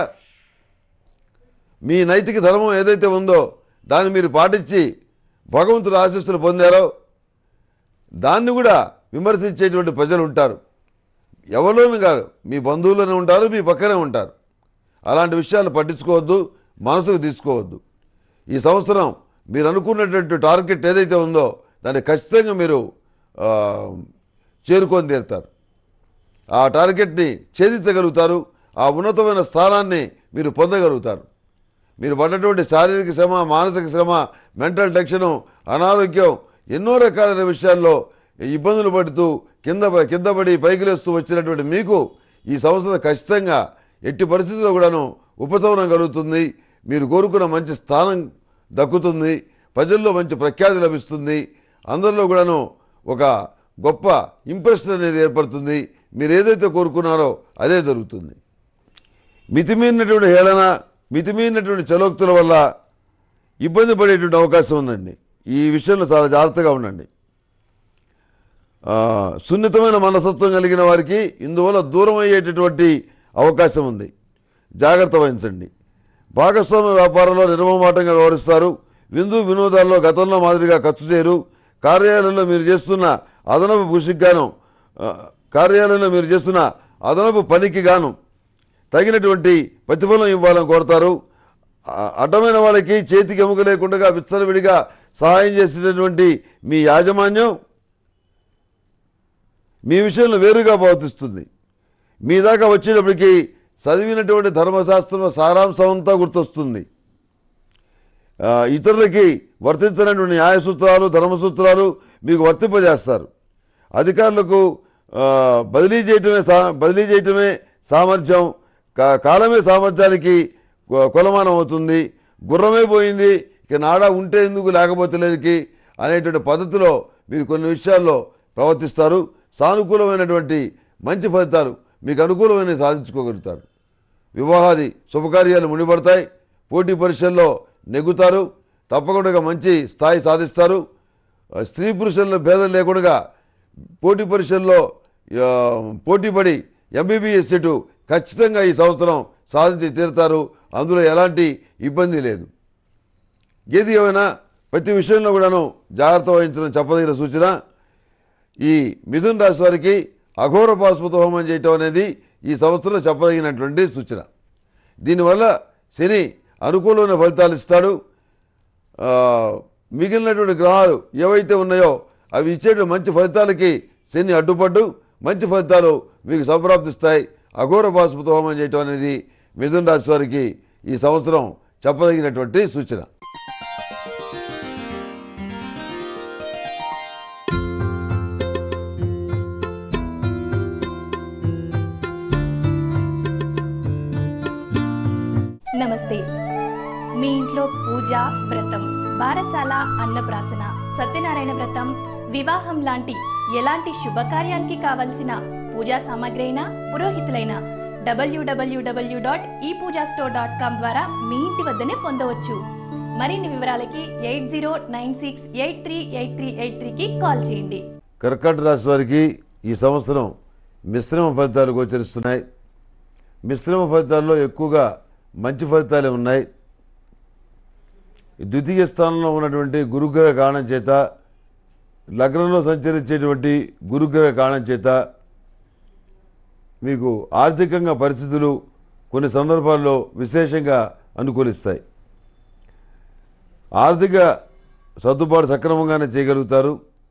మీ నైతిక ధర్మం ఏదైతే ఉందో దాన్ని మీరు పాటించి భగవంతుడు ఆశీస్సులు పొందారో దాన్ని కూడా విమర్శించేటువంటి ప్రజలు ఉంటారు. ఎవరిలోనూ కాదు, మీ బంధువుల్లోనే ఉంటారు, మీ పక్కనే ఉంటారు. అలాంటి విషయాలు పట్టించుకోవద్దు, మనసుకు తీసుకోవద్దు. ఈ సంవత్సరం మీరు అనుకున్నటువంటి టార్గెట్ ఏదైతే ఉందో దాన్ని ఖచ్చితంగా మీరు చేరుకొని తీరుతారు. ఆ టార్గెట్ని ఛేదించగలుగుతారు. ఆ ఉన్నతమైన స్థానాన్ని మీరు పొందగలుగుతారు. మీరు పడ్డటువంటి శారీరక శ్రమ, మానసిక శ్రమ, మెంటల్ టెన్షను, అనారోగ్యం, ఎన్నో రకాలైన విషయాల్లో ఇబ్బందులు పడుతూ కింద పడి పైకి లేస్తూ వచ్చినటువంటి మీకు ఈ సంవత్సరం ఖచ్చితంగా ఎట్టి పరిస్థితుల్లో కూడాను ఉపశమనం కలుగుతుంది. మీరు కోరుకున్న మంచి స్థానం దక్కుతుంది. ప్రజల్లో మంచి ప్రఖ్యాతి లభిస్తుంది. అందరిలో కూడాను ఒక గొప్ప ఇంప్రెషన్ అనేది ఏర్పడుతుంది. మీరు ఏదైతే కోరుకున్నారో అదే జరుగుతుంది. మితిమీరినటువంటి హేళన, మితిమీరినటువంటి చలోక్తుల వల్ల ఇబ్బంది పడేటువంటి అవకాశం ఉందండి. ఈ విషయంలో చాలా జాగ్రత్తగా ఉండండి. సున్నితమైన మనస్తత్వం కలిగిన వారికి ఇందువల్ల దూరం అయ్యేటటువంటి అవకాశం ఉంది. జాగ్రత్త వహించండి. భాగస్వామ్య వ్యాపారంలో నిర్మమాటంగా వ్యవహరిస్తారు. వినోదాల్లో గతంలో మాదిరిగా ఖర్చు చేయరు. కార్యాలయంలో మీరు చేస్తున్న అదనపు పనికి గాను తగినటువంటి ప్రతిఫలం ఇవ్వాలని కోరతారు. అడ్డమైన వాళ్ళకి చేతికి ఎముక లేకుండా విచ్చలవిడిగా సహాయం చేసేటటువంటి మీ యాజమాన్యం మీ విషయంలో వేరుగా ప్రవర్తిస్తుంది. మీ దాకా వచ్చేటప్పటికి చదివినటువంటి ధర్మశాస్త్రంలో సారాంశం అంతా గుర్తొస్తుంది. ఇతరులకి వర్తించినటువంటి న్యాయ సూత్రాలు, ధర్మసూత్రాలు మీకు వర్తింపజేస్తారు. అధికారులకు బదిలీ చేయటమే సామర్థ్యం, కాలమే సామర్థ్యానికి కొలమానం అవుతుంది. గుర్రమే పోయింది, ఇక నాడా ఉంటే ఎందుకు లేకపోతే లేనికి అనేటువంటి పద్ధతిలో మీరు కొన్ని విషయాల్లో ప్రవర్తిస్తారు. సానుకూలమైనటువంటి మంచి ఫలితాలు మీకు అనుకూలమైన సాధించుకోగలుగుతారు. వివాహాది శుభకార్యాలు ముడిపడతాయి. పోటీ పరీక్షల్లో నెగ్గుతారు. తప్పకుండా మంచి స్థాయి సాధిస్తారు. స్త్రీ పురుషుల్లో భేదం లేకుండా పోటీ పరీక్షల్లో పోటీపడి ఎంబీబీఎస్ సీటు ఖచ్చితంగా ఈ సంవత్సరం సాధించి తీరుతారు. అందులో ఎలాంటి ఇబ్బంది లేదు. ఏది ఏమైనా ప్రతి విషయంలో కూడాను జాగ్రత్త వహించడం చెప్పదగిన సూచన. ఈ మిథున రాశి వారికి అఘోర పాశుపత హోమం చేయటం అనేది ఈ సంవత్సరం చెప్పదగినటువంటి సూచన. దీనివల్ల శని అనుకూలమైన ఫలితాలు ఇస్తాడు. మిగిలినటువంటి గ్రహాలు ఏవైతే ఉన్నాయో అవి ఇచ్చేటువంటి మంచి ఫలితాలకి శని అడ్డుపడ్డు మంచి ఫలితాలు మీకు సంప్రాప్తిస్తాయి. అఘోర పాశుపత హోమం చేయటం అనేది మిథున రాశి వారికి ఈ సంవత్సరం చెప్పదగినటువంటి సూచన. నమస్తే. మీ ఇంట్లో పూజ, వ్రతం, బారసాల, అన్నప్రాసన, సత్యనారాయణ వ్రతం, వివాహం లాంటి ఎలాంటి శుభకార్యానికి కావలసిన పూజా సామాగ్రి అయినా పురోహితులైన www.epoojastore.com ద్వారా మీ ఇంటి వద్దనే పొందవచ్చు. మరిన్ని వివరాలకి 8096838383కి కాల్ చేయండి. కర్కాటక రాశి వారికి ఈ సంవత్సరం మిశ్రమ ఫలితాలు గోచరిస్తున్నాయి. మిశ్రమ ఫలితాల్లో ఎక్కువగా మంచి ఫలితాలే ఉన్నాయి. ద్వితీయ స్థానంలో ఉన్నటువంటి గురుగ్రహ కారణం చేత, లగ్నంలో సంచరించేటువంటి గురుగ్రహ కారణం చేత మీకు ఆర్థికంగా పరిస్థితులు కొన్ని సందర్భాల్లో విశేషంగా అనుకూలిస్తాయి. ఆర్థిక సర్దుబాటు సక్రమంగానే చేయగలుగుతారు.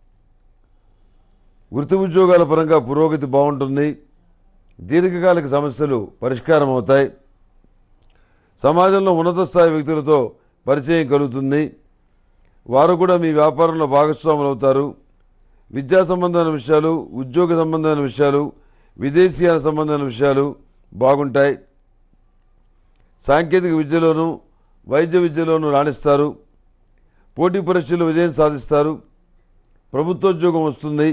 వృత్తి ఉద్యోగాల పరంగా పురోగతి బాగుంటుంది. దీర్ఘకాలిక సమస్యలు పరిష్కారం అవుతాయి. సమాజంలో ఉన్నత స్థాయి వ్యక్తులతో పరిచయం కలుగుతుంది. వారు కూడా మీ వ్యాపారంలో భాగస్వాములు అవుతారు. విద్యా సంబంధమైన విషయాలు, ఉద్యోగ సంబంధమైన విషయాలు, విదేశీయాల సంబంధమైన విషయాలు బాగుంటాయి. సాంకేతిక విద్యలోనూ వైద్య విద్యలోనూ రాణిస్తారు. పోటీ పరీక్షల్లో విజయం సాధిస్తారు. ప్రభుత్వోద్యోగం వస్తుంది.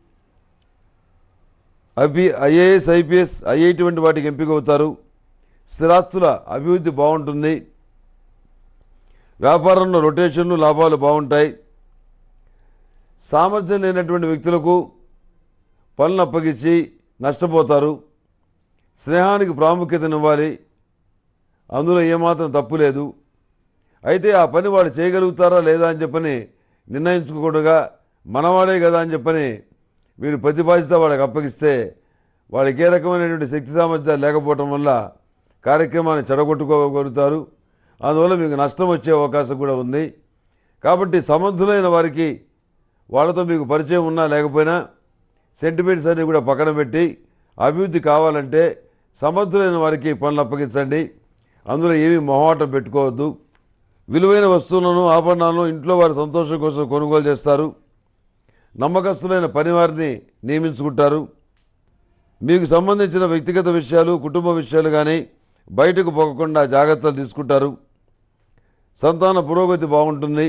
ఐఏఎస్, ఐపీఎస్, ఐఐటి వంటి వాటికి ఎంపిక అవుతారు. స్థిరాస్తుల అభివృద్ధి బాగుంటుంది. వ్యాపారంలో రొటేషన్లు, లాభాలు బాగుంటాయి. సామర్థ్యం లేనటువంటి వ్యక్తులకు పనులు అప్పగించి నష్టపోతారు. స్నేహానికి ప్రాముఖ్యతనివ్వాలి. అందులో ఏమాత్రం తప్పు లేదు. అయితే ఆ పని వాడు చేయగలుగుతారా లేదా అని చెప్పని నిర్ణయించుకోకుండా మనవాడే కదా అని చెప్పని మీరు ప్రతిపాదిస్తే వాడికి అప్పగిస్తే వాడికి ఏ రకమైనటువంటి శక్తి సామర్థ్యాలు లేకపోవటం వల్ల కార్యక్రమాన్ని చెడగొట్టుకోగలుగుతారు. అందువల్ల మీకు నష్టం వచ్చే అవకాశం కూడా ఉంది. కాబట్టి సమర్థులైన వారికి వాళ్ళతో మీకు పరిచయం ఉన్నా లేకపోయినా సెంటిమెంట్స్ అన్నీ కూడా పక్కన పెట్టి అభివృద్ధి కావాలంటే సమర్థులైన వారికి పనులు అప్పగించండి. అందులో ఏమీ మొహమాటం పెట్టుకోవద్దు. విలువైన వస్తువులను, ఆభరణాలను ఇంట్లో వారి సంతోషం కోసం కొనుగోలు చేస్తారు. నమ్మకస్తులైన పనివారిని నియమించుకుంటారు. మీకు సంబంధించిన వ్యక్తిగత విషయాలు, కుటుంబ విషయాలు కానీ బయటకు పోకుండా జాగ్రత్తలు తీసుకుంటారు. సంతాన పురోగతి బాగుంటుంది.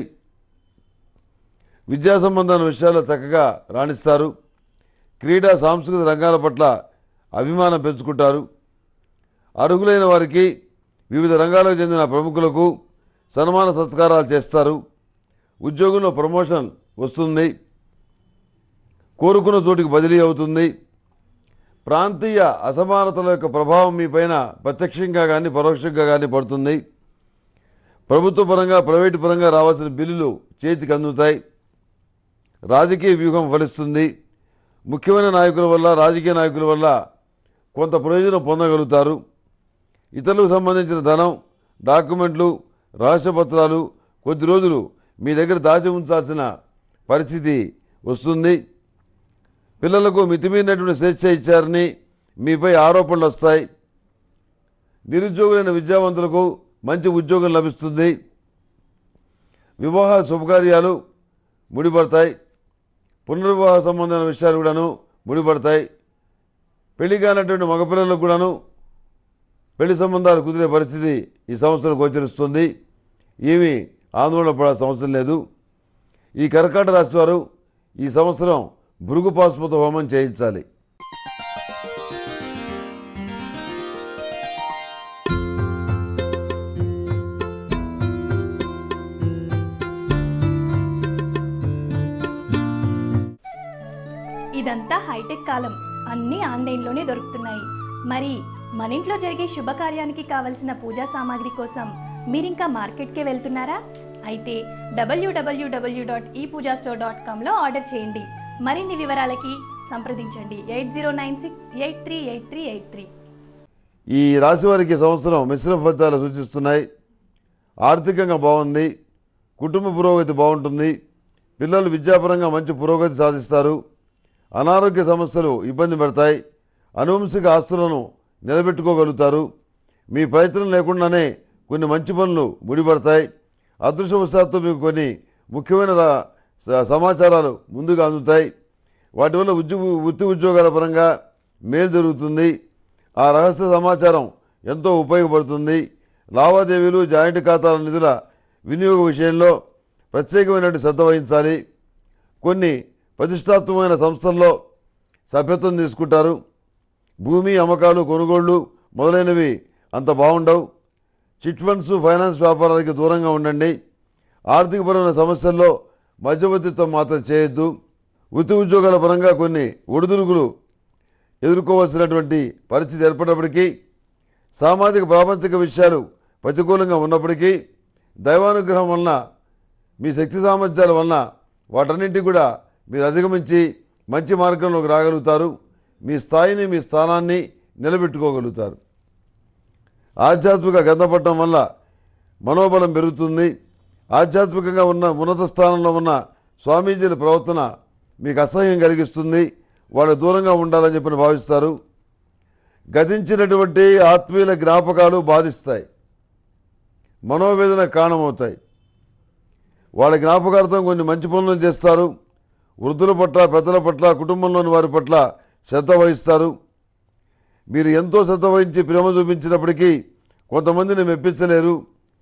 విద్యా సంబంధమైన విషయాల్లో చక్కగా రాణిస్తారు. క్రీడా, సాంస్కృతిక రంగాల పట్ల అభిమానం పెంచుకుంటారు. అర్హులైన వారికి, వివిధ రంగాలకు చెందిన ప్రముఖులకు సన్మాన సత్కారాలు చేస్తారు. ఉద్యోగంలో ప్రమోషన్ వస్తుంది. కోరుకున్న చోటికి బదిలీ అవుతుంది. ప్రాంతీయ అసమానతల యొక్క ప్రభావం మీ పైన ప్రత్యక్షంగా కానీ పరోక్షంగా కానీ పడుతుంది. ప్రభుత్వ పరంగా, ప్రైవేటు పరంగా రావాల్సిన బిల్లులు చేతికి అందుతాయి. రాజకీయ వ్యూహం ఫలిస్తుంది. ముఖ్యమైన నాయకుల వల్ల, రాజకీయ నాయకుల వల్ల కొంత ప్రయోజనం పొందగలుగుతారు. ఇతరులకు సంబంధించిన ధనం, డాక్యుమెంట్లు, రహస్య పత్రాలు కొద్ది రోజులు మీ దగ్గర దాచి ఉంచాల్సిన పరిస్థితి వస్తుంది. పిల్లలకు మితిమీరినటువంటి స్వేచ్ఛ ఇచ్చారని మీపై ఆరోపణలు వస్తాయి. నిరుద్యోగులైన విద్యావంతులకు మంచి ఉద్యోగం లభిస్తుంది. వివాహ శుభకార్యాలు ముడిపడతాయి. పునర్వివాహ సంబంధమైన విషయాలు కూడాను ముడిపడతాయి. పెళ్లి కానటువంటి మగపిల్లలకు కూడాను పెళ్లి సంబంధాలు కుదిరే పరిస్థితి ఈ సంవత్సరం గోచరిస్తుంది. ఏమీ ఆందోళన పడాల్సిన అవసరం లేదు. ఈ కర్కాటక రాశి వారు ఈ సంవత్సరం భృగు పాశుపత హోమం చేయించాలి. ఇదంతా హైటెక్ కాలం, అన్నీ ఆన్లైన్లోనే దొరుకుతున్నాయి. మరి మన ఇంట్లో జరిగే శుభకార్యానికి కావలసిన పూజా సామాగ్రి కోసం మీరింకా మార్కెట్కే వెళ్తున్నారా? అయితే www.epoojastore.comలో ఆర్డర్ చేయండి. మరిన్ని వివరాలకి సంప్రదించండి 8096838383. ఈ రాశి వారికి సంవత్సరం మిశ్రమ ఫలితాలు సూచిస్తున్నాయి. ఆర్థికంగా బాగుంది, కుటుంబ పురోగతి బాగుంటుంది, పిల్లలు విద్యాపరంగా మంచి పురోగతి సాధిస్తారు, అనారోగ్య సమస్యలు ఇబ్బంది పెడతాయి, అనువంశిక ఆస్తులను నిలబెట్టుకోగలుగుతారు, మీ ప్రయత్నం లేకుండానే కొన్ని మంచి పనులు ముడిపడతాయి, అదృష్టవశాత్తు మీకు కొన్ని ముఖ్యమైన సమాచారాలు ముందుగా అందుతాయి, వాటి వల్ల వృత్తి ఉద్యోగాల పరంగా మేలు జరుగుతుంది, ఆ రహస్య సమాచారం ఎంతో ఉపయోగపడుతుంది, లావాదేవీలు జాయింట్ ఖాతాల నిధుల వినియోగ విషయంలో ప్రత్యేకమైనటువంటి శ్రద్ధ వహించాలి, కొన్ని ప్రతిష్టాత్మకమైన సంస్థల్లో సభ్యత్వం తీసుకుంటారు, భూమి అమ్మకాలు కొనుగోళ్లు మొదలైనవి అంత బాగుండవు, చిట్ ఫండ్స్ ఫైనాన్స్ వ్యాపారాలకి దూరంగా ఉండండి, ఆర్థికపరమైన సమస్యల్లో మధ్యవర్తిత్వం మాత్రం చేయొద్దు, వృత్తి ఉద్యోగాల పరంగా కొన్ని ఒడిదుడుకులు ఎదుర్కోవాల్సినటువంటి పరిస్థితి ఏర్పడినప్పటికీ, సామాజిక ప్రాపంచిక విషయాలు ప్రతికూలంగా ఉన్నప్పటికీ దైవానుగ్రహం వలన మీ శక్తి సామర్థ్యాల వలన వాటన్నింటినీ కూడా మీరు అధిగమించి మంచి మార్గంలోకి రాగలుగుతారు, మీ స్థాయిని మీ స్థానాన్ని నిలబెట్టుకోగలుగుతారు. ఆధ్యాత్మిక గంధపడటం వల్ల మనోబలం పెరుగుతుంది, ఆధ్యాత్మికంగా ఉన్న ఉన్నత స్థానంలో ఉన్న స్వామీజీల ప్రవర్తన మీకు అసహ్యం కలిగిస్తుంది, వాళ్ళు దూరంగా ఉండాలని చెప్పి భావిస్తారు, గతించినటువంటి ఆత్మీయుల జ్ఞాపకాలు బాధిస్తాయి, మనోవేదన కారణమవుతాయి, వాళ్ళ జ్ఞాపకార్థం కొన్ని మంచి పనులు చేస్తారు, వృద్ధుల పట్ల పెద్దల పట్ల కుటుంబంలోని వారి పట్ల శ్రద్ధ వహిస్తారు, మీరు ఎంతో శ్రద్ధ వహించి ప్రేమ చూపించినప్పటికీ కొంతమందిని మెప్పించలేరు,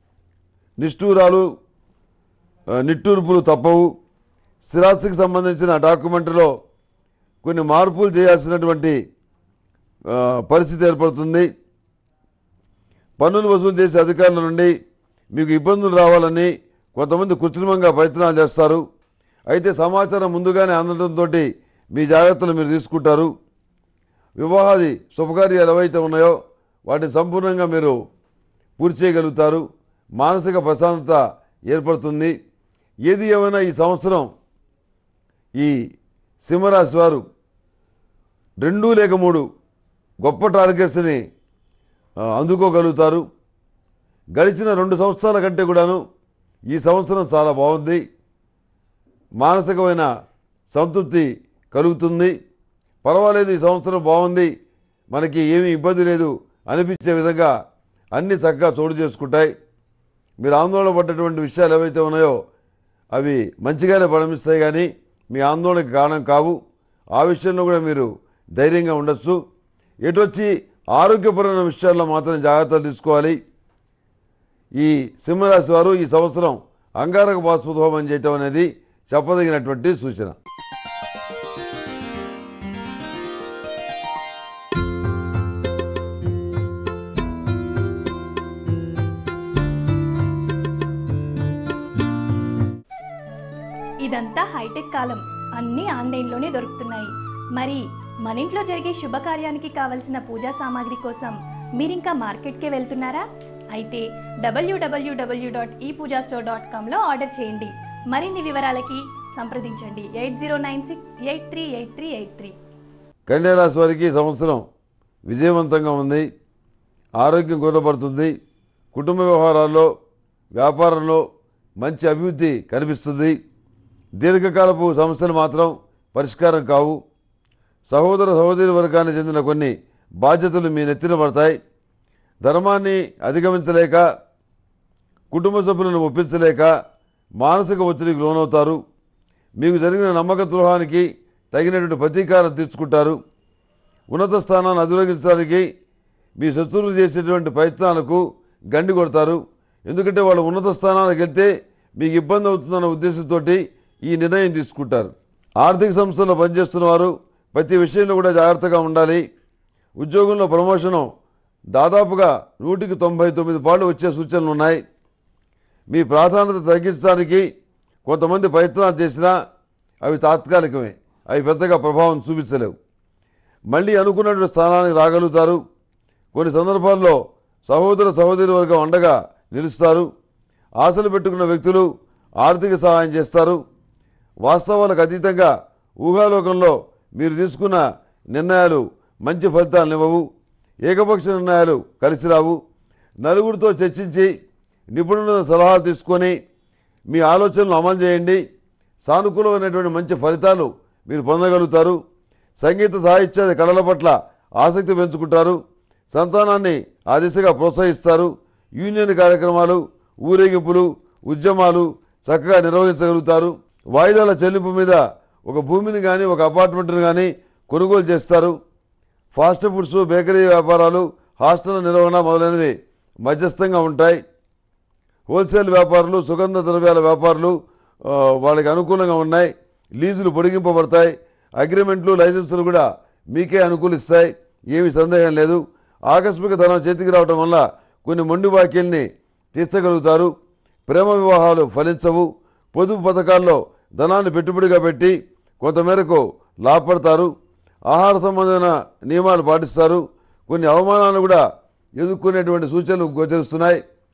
నిట్టూర్పులు తప్పవు, స్థిరాస్తికి సంబంధించిన డాక్యుమెంట్లో కొన్ని మార్పులు చేయాల్సినటువంటి పరిస్థితి ఏర్పడుతుంది, పన్నులు వసూలు చేసే అధికారుల నుండి మీకు ఇబ్బందులు రావాలని కొంతమంది కృత్రిమంగా ప్రయత్నాలు చేస్తారు, అయితే సమాచారం ముందుగానే అందడంతో మీ జాగ్రత్తలు మీరు తీసుకుంటారు, వివాహాది శుభకార్యాలు ఏవైతే ఉన్నాయో వాటిని సంపూర్ణంగా మీరు పూర్తి చేయగలుగుతారు, మానసిక ప్రశాంతత ఏర్పడుతుంది. ఏది ఏమైనా ఈ సంవత్సరం ఈ సింహరాశి వారు 2 లేక 3 గొప్ప టార్గెట్స్ని అందుకోగలుగుతారు. గడిచిన 2 సంవత్సరాల కంటే కూడాను ఈ సంవత్సరం చాలా బాగుంది, మానసికమైన సంతృప్తి కలుగుతుంది, పర్వాలేదు ఈ సంవత్సరం బాగుంది, మనకి ఏమీ ఇబ్బంది లేదు అనిపించే విధంగా అన్నీ చక్కగా చోటు చేసుకుంటాయి. మీరు ఆందోళన పడ్డటువంటి విషయాలు ఏవైతే ఉన్నాయో అవి మంచిగానే పరిణమిస్తాయి, కానీ మీ ఆందోళనకి కారణం కావు. ఆ విషయంలో కూడా మీరు ధైర్యంగా ఉండొచ్చు. ఎటొచ్చి ఆరోగ్యపరమైన విషయాల్లో మాత్రం జాగ్రత్తలు తీసుకోవాలి. ఈ సింహరాశి వారు ఈ సంవత్సరం అంగారక పాశుపత హోమం చేయటం అనేది చెప్పదగినటువంటి సూచన. ఇదంతా హైటెక్ కాలం, అన్నీ ఆన్లైన్లోనే దొరుకుతున్నాయి. మరి మన ఇంట్లో జరిగే శుభకార్యానికి కావలసిన పూజా సామాగ్రి కోసం మీరింకా మార్కెట్కే వెళ్తున్నారా? అయితే www.epoojastore.comలో ఆర్డర్ చేయండి. మరిన్ని వివరాలకి సంప్రదించండి 8096838383. కన్యా రాశి వారికి ఈ సంవత్సరం విజయవంతంగా ఉంది, ఆరోగ్యం కుదరపడుతుంది, కుటుంబ వ్యవహారాల్లో వ్యాపారంలో మంచి అభివృద్ధి కనిపిస్తుంది, దీర్ఘకాలపు సమస్యలు మాత్రం పరిష్కారం కావు, సహోదర సహోదరి వర్గానికి చెందిన కొన్ని బాధ్యతలు మీ నెత్తిన పడతాయి, ధర్మాన్ని అధిగమించలేక కుటుంబ సభ్యులను ఒప్పించలేక మానసిక ఒత్తిడికి లోనవుతారు, మీకు జరిగిన నమ్మక ద్రోహానికి తగినటువంటి ప్రతీకారం తీర్చుకుంటారు, ఉన్నత స్థానాన్ని అధిరోగించడానికి మీ శత్రువులు చేసేటువంటి ప్రయత్నాలకు గండి కొడతారు. ఎందుకంటే వాళ్ళు ఉన్నత స్థానానికి వెళ్తే మీకు ఇబ్బంది అవుతుందన్న ఉద్దేశంతో ఈ నిర్ణయం తీసుకుంటారు. ఆర్థిక సంస్థల్లో పనిచేస్తున్న వారు ప్రతి విషయంలో కూడా జాగ్రత్తగా ఉండాలి. ఉద్యోగంలో ప్రమోషను దాదాపుగా 199 పాళ్ళు వచ్చే సూచనలు ఉన్నాయి. మీ ప్రాధాన్యత తగ్గించడానికి కొంతమంది ప్రయత్నాలు చేసినా అవి తాత్కాలికమే, అవి పెద్దగా ప్రభావం చూపించలేవు. మళ్ళీ అనుకున్నటువంటి స్థానానికి రాగలుగుతారు. కొన్ని సందర్భాల్లో సహోదరి వర్గం అండగా నిలుస్తారు. ఆశలు పెట్టుకున్న వ్యక్తులు ఆర్థిక సహాయం చేస్తారు. వాస్తవాలకు అతీతంగా ఊహాలోకంలో మీరు తీసుకున్న నిర్ణయాలు మంచి ఫలితాలను ఇవ్వవు. ఏకపక్ష నిర్ణయాలు కలిసి రావు. నలుగురితో చర్చించి నిపుణుల సలహాలు తీసుకొని మీ ఆలోచనలు అమలు చేయండి. సానుకూలమైనటువంటి మంచి ఫలితాలు మీరు పొందగలుగుతారు. సంగీత సాహిత్యాది కళల పట్ల ఆసక్తి పెంచుకుంటారు. సంతానాన్ని ఆ దిశగా ప్రోత్సహిస్తారు. యూనియన్ కార్యక్రమాలు, ఊరేగింపులు, ఉద్యమాలు చక్కగా నిర్వహించగలుగుతారు. వాయిదాల చెల్లింపు మీద ఒక భూమిని కానీ ఒక అపార్ట్మెంట్ని కానీ కొనుగోలు చేస్తారు. ఫాస్ట్ ఫుడ్స్, బేకరీ వ్యాపారాలు, హాస్టల్ నిర్వహణ మొదలైనవి మధ్యస్థంగా ఉంటాయి. హోల్సేల్ వ్యాపారులు, సుగంధ ద్రవ్యాల వ్యాపారులు వాళ్ళకి అనుకూలంగా ఉన్నాయి. లీజులు పొడిగింపబడతాయి. అగ్రిమెంట్లు, లైసెన్సులు కూడా మీకే అనుకూలిస్తాయి, ఏమీ సందేహం లేదు. ఆకస్మిక ధనం చేతికి రావడం వల్ల కొన్ని మొండి బాకీల్ని తీర్చగలుగుతారు. ప్రేమ వివాహాలు ఫలించవు. పొదుపు పథకాల్లో ధనాన్ని పెట్టుబడిగా పెట్టి కొంతమేరకు లాభపడతారు. ఆహార సంబంధమైన నియమాలు పాటిస్తారు. కొన్ని అవమానాలు కూడా ఎదుర్కొనేటువంటి సూచనలు గోచరిస్తున్నాయి.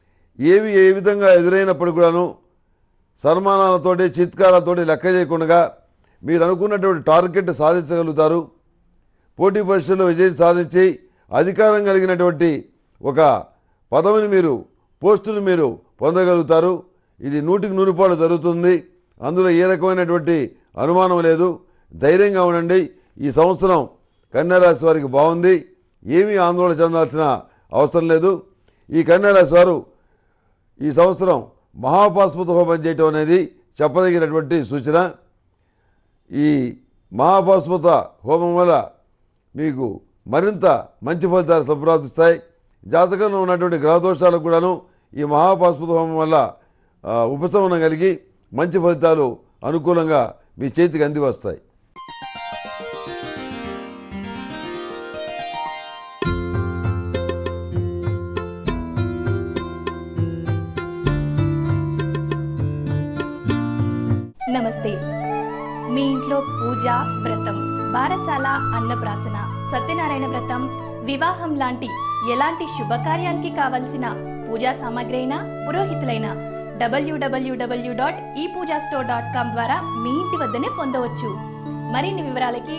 ఏ విధంగా ఎదురైనప్పటికి కూడాను సన్మానాలతోటి, చిత్కారాలతోటి లెక్క చేయకుండా మీరు అనుకున్నటువంటి టార్గెట్ సాధించగలుగుతారు. పోటీ పరీక్షల్లో విజయం సాధించి అధికారం కలిగినటువంటి ఒక పదవిని మీరు, పోస్టును మీరు పొందగలుగుతారు. ఇది 100కి 100 రూపాయలు జరుగుతుంది. అందులో ఏ రకమైనటువంటి అనుమానం లేదు. ధైర్యంగా ఉండండి. ఈ సంవత్సరం కన్యారాశి వారికి బాగుంది. ఏమీ ఆందోళన చెందాల్సిన అవసరం లేదు. ఈ కన్యారాశి వారు ఈ సంవత్సరం మహాపాశుపత హోమం చేయటం అనేది చెప్పదగినటువంటి సూచన. ఈ మహాపాశుపత హోమం వల్ల మీకు మరింత మంచి ఫలితాలు సంప్రాప్తిస్తాయి. జాతకంలో ఉన్నటువంటి గ్రహదోషాలకు కూడాను ఈ మహాపాశుపత హోమం వల్ల ఉపశమనం కలిగి మంచి ఫలితాలు అనుకూలంగా మీ చేతికి అంది వస్తాయి. నమస్తే. మీ ఇంట్లో పూజ, వ్రతం, బారసాల, అన్నప్రాసన, సత్యనారాయణ వ్రతం, వివాహం లాంటి ఎలాంటి శుభకార్యానికి కావలసిన పూజా సామాగ్రి అయినా, పురోహితులైన www.epoojastore.com ద్వారా మీ ఇంటి వద్దనే పొందవచ్చు. మరిన్ని వివరాలకి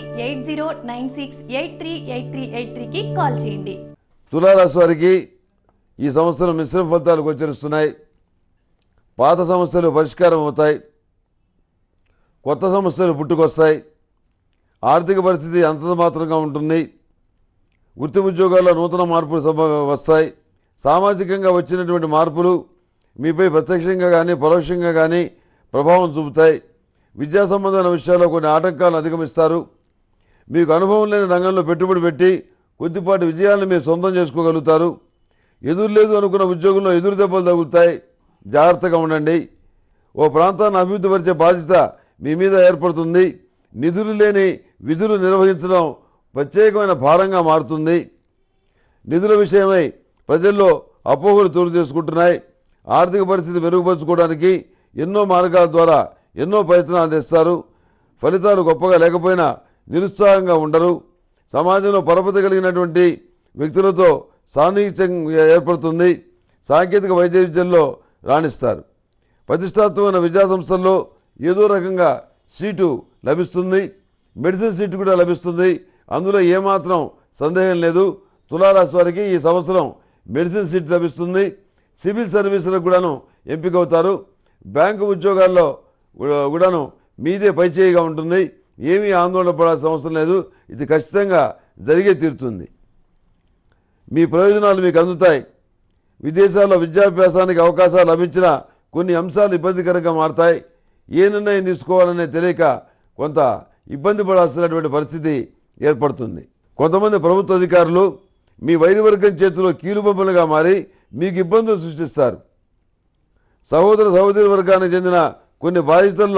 8096838383కి కాల్ చేయండి. తులారాశి వారికి ఈ సంవత్సరం మిశ్రమ ఫలితాలు గోచరిస్తున్నాయి. పాత సమస్యలు పరిష్కారం అవుతాయి. కొత్త సమస్యలు పుట్టుకొస్తాయి. ఆర్థిక పరిస్థితి అంతంత మాత్రంగా ఉంటుంది. వృత్తి ఉద్యోగాల్లో నూతన మార్పులు వస్తాయి. సామాజికంగా వచ్చినటువంటి మార్పులు మీపై ప్రత్యక్షంగా కానీ పరోక్షంగా కానీ ప్రభావం చూపుతాయి. విద్యా సంబంధమైన విషయాల్లో కొన్ని ఆటంకాలను అధిగమిస్తారు. మీకు అనుభవం లేని రంగంలో పెట్టుబడి పెట్టి కొద్దిపాటి విజయాలను మీరు సొంతం చేసుకోగలుగుతారు. ఎదురు లేదు అనుకున్న ఉద్యోగంలో ఎదురు దెబ్బలు తగులుతాయి. జాగ్రత్తగా ఉండండి. ఓ ప్రాంతాన్ని అభివృద్ధి పరిచే బాధ్యత మీ మీద ఏర్పడుతుంది. నిధులు లేని విధులు నిర్వహించడం ప్రత్యేకమైన భారంగా మారుతుంది. నిధుల విషయమై ప్రజల్లో అపోహలు చోటు చేసుకుంటున్నాయి. ఆర్థిక పరిస్థితి మెరుగుపరుచుకోవడానికి ఎన్నో మార్గాల ద్వారా ఎన్నో ప్రయత్నాలు చేస్తారు. ఫలితాలు గొప్పగా లేకపోయినా నిరుత్సాహంగా ఉండరు. సమాజంలో పరపతి కలిగినటువంటి వ్యక్తులతో సాన్నిహిత్యం ఏర్పడుతుంది. సాంకేతిక వైద్య విద్యల్లో రాణిస్తారు. ప్రతిష్టాత్మకమైన విద్యాసంస్థల్లో ఏదో రకంగా సీటు లభిస్తుంది. మెడిసిన్ సీటు కూడా లభిస్తుంది. అందులో ఏమాత్రం సందేహం లేదు. తులారాశి వారికి ఈ సంవత్సరం మెడిసిన్ సీట్ లభిస్తుంది. సివిల్ సర్వీసులకు కూడాను ఎంపిక అవుతారు. బ్యాంకు ఉద్యోగాల్లో కూడాను మీదే పైచేయిగా ఉంటుంది. ఏమీ ఆందోళన పడాల్సిన అవసరం లేదు. ఇది ఖచ్చితంగా జరిగే తీరుతుంది. మీ ప్రయోజనాలు మీకు అందుతాయి. విదేశాల్లో విద్యాభ్యాసానికి అవకాశాలు లభించిన కొన్ని అంశాలు ఇబ్బందికరంగా మారతాయి. ఏ నిర్ణయం తీసుకోవాలనే తెలియక కొంత ఇబ్బంది పడాల్సినటువంటి పరిస్థితి ఏర్పడుతుంది. కొంతమంది ప్రభుత్వ అధికారులు మీ వైరివర్గం చేతిలో కీలుబొమ్మలుగా మారి మీకు ఇబ్బందులు సృష్టిస్తారు. సహోదరి వర్గానికి చెందిన కొన్ని బాధ్యతల్లో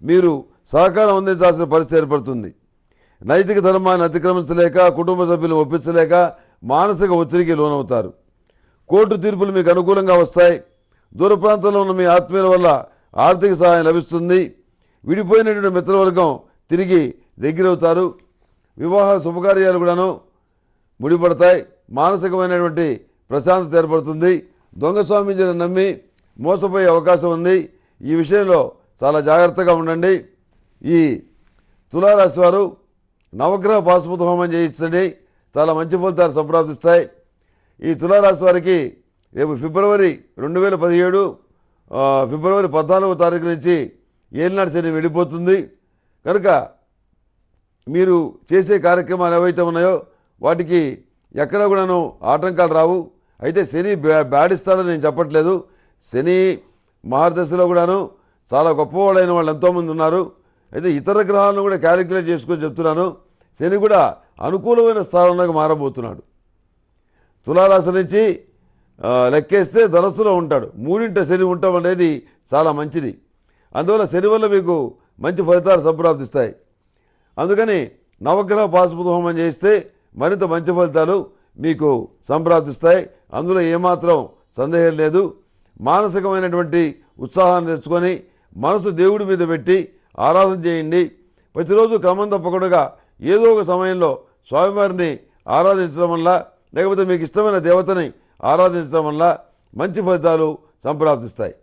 మీరు సహకారం అందించాల్సిన పరిస్థితి ఏర్పడుతుంది. నైతిక ధర్మాన్ని అతిక్రమించలేక, కుటుంబ సభ్యులను ఒప్పించలేక మానసిక ఒత్తిడికి లోనవుతారు. కోర్టు తీర్పులు మీకు అనుకూలంగా వస్తాయి. దూర ప్రాంతంలో ఉన్న మీ ఆత్మీయుల వల్ల ఆర్థిక సహాయం లభిస్తుంది. విడిపోయినటువంటి మిత్రవర్గం తిరిగి దగ్గరవుతారు. వివాహ శుభకార్యాలు కూడాను ముడిపడతాయి. మానసికమైనటువంటి ప్రశాంతత ఏర్పడుతుంది. దొంగ స్వామీజీని నమ్మి మోసపోయే అవకాశం ఉంది. ఈ విషయంలో చాలా జాగ్రత్తగా ఉండండి. ఈ తులారాశి వారు నవగ్రహ పాశుపత హోమం చేయించండి, చాలా మంచి ఫలితాలు సంప్రాప్తిస్తాయి. ఈ తులారాశి వారికి రేపు ఫిబ్రవరి 2017 ఫిబ్రవరి 14వ తారీఖు నుంచి ఏలినాటి శని వెళ్ళిపోతుంది. కనుక మీరు చేసే కార్యక్రమాలు ఏవైతే ఉన్నాయో వాటికి ఎక్కడ కూడాను ఆటంకాలు రావు. అయితే శని బ్యాడిస్తాడని నేను చెప్పట్లేదు. శని మహర్దశలో కూడాను చాలా గొప్పవాళ్ళైన వాళ్ళు ఎంతోమంది ఉన్నారు. అయితే ఇతర గ్రహాలను కూడా క్యాలిక్యులేట్ చేసుకొని చెప్తున్నాను. శని కూడా అనుకూలమైన స్థానంలోకి మారబోతున్నాడు. తులారాశి నుంచి లెక్కేస్తే ధనస్సులో ఉంటాడు. 3ంట శని ఉండటం అనేది చాలా మంచిది. అందువల్ల శని వల్ల మీకు మంచి ఫలితాలు సంప్రాప్తిస్తాయి. అందుకని నవగ్రహ పాశుపత హోమం చేస్తే మరింత మంచి ఫలితాలు మీకు సంప్రాప్తిస్తాయి. అందులో ఏమాత్రం సందేహం లేదు. మానసికమైనటువంటి ఉత్సాహాన్ని తెచ్చుకొని మనసు దేవుడి మీద పెట్టి ఆరాధన చేయండి. ప్రతిరోజు క్రమం తప్పకుండా ఏదో ఒక సమయంలో స్వామివారిని ఆరాధించడం వల్ల, లేకపోతే మీకు ఇష్టమైన దేవతని ఆరాధించడం వల్ల మంచి ఫలితాలు సంప్రాప్తిస్తాయి.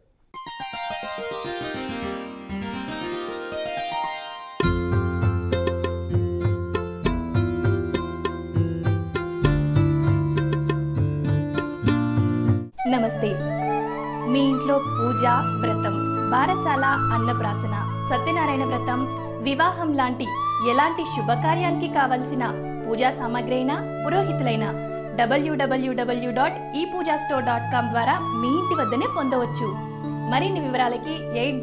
నమస్తే. మీ ఇంట్లో పూజ, వ్రతం, బారసాల, అన్నప్రాసన, సత్యనారాయణ వ్రతం, వివాహం లాంటి ఎలాంటి శుభకార్యానికి కావలసిన పూజా సామాగ్రి అయినా, పురోహితులైన www.epoojastore.com ద్వారా మీ ఇంటి వద్దనే పొందవచ్చు. మరిన్ని వివరాలకి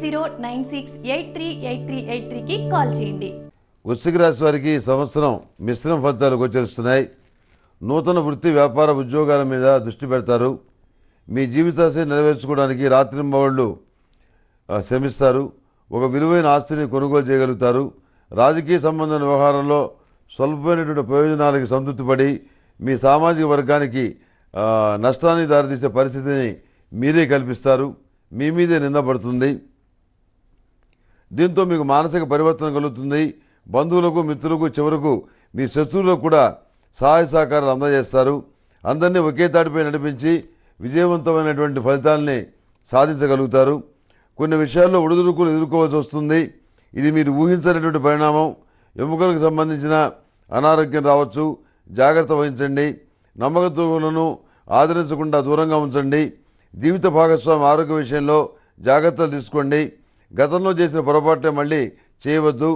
8096838383కి కాల్ చేయండి. వృశ్చిక రాశి వారికి ఈ సంవత్సరం మిశ్రమ ఫలితాలు గోచరిస్తున్నాయి. నూతన వృత్తి, వ్యాపార, ఉద్యోగాల మీద దృష్టి పెడతారు. మీ జీవితాశయం నెరవేర్చుకోవడానికి రాత్రింబవళ్ళు శ్రమిస్తారు. ఒక విలువైన ఆస్తిని కొనుగోలు చేయగలుగుతారు. రాజకీయ సంబంధమైన వ్యవహారంలో స్వల్పమైనటువంటి ప్రయోజనాలకి సంతృప్తిపడి మీ సామాజిక వర్గానికి నష్టాన్ని దారితీసే పరిస్థితిని మీరే కల్పిస్తారు. మీ మీదే నిందపడుతుంది. దీంతో మీకు మానసిక పరివర్తన కలుగుతుంది. బంధువులకు, మిత్రులకు, చివరకు మీ శత్రువులకు కూడా సహాయ సహకారాలు అందజేస్తారు. అందరినీ ఒకే తాటిపై నడిపించి విజయవంతమైనటువంటి ఫలితాలని సాధించగలుగుతారు. కొన్ని విషయాల్లో ఒడిదుడుకులు ఎదుర్కోవాల్సి వస్తుంది. ఇది మీరు ఊహించనటువంటి పరిణామం. ఎముకలకు సంబంధించిన అనారోగ్యం రావచ్చు. జాగ్రత్త వహించండి. నమ్మకత్వాలను ఆదరించకుండా దూరంగా ఉంచండి. జీవిత భాగస్వామి ఆరోగ్య విషయంలో జాగ్రత్తలు తీసుకోండి. గతంలో చేసిన పొరపాటే మళ్ళీ చేయవద్దు.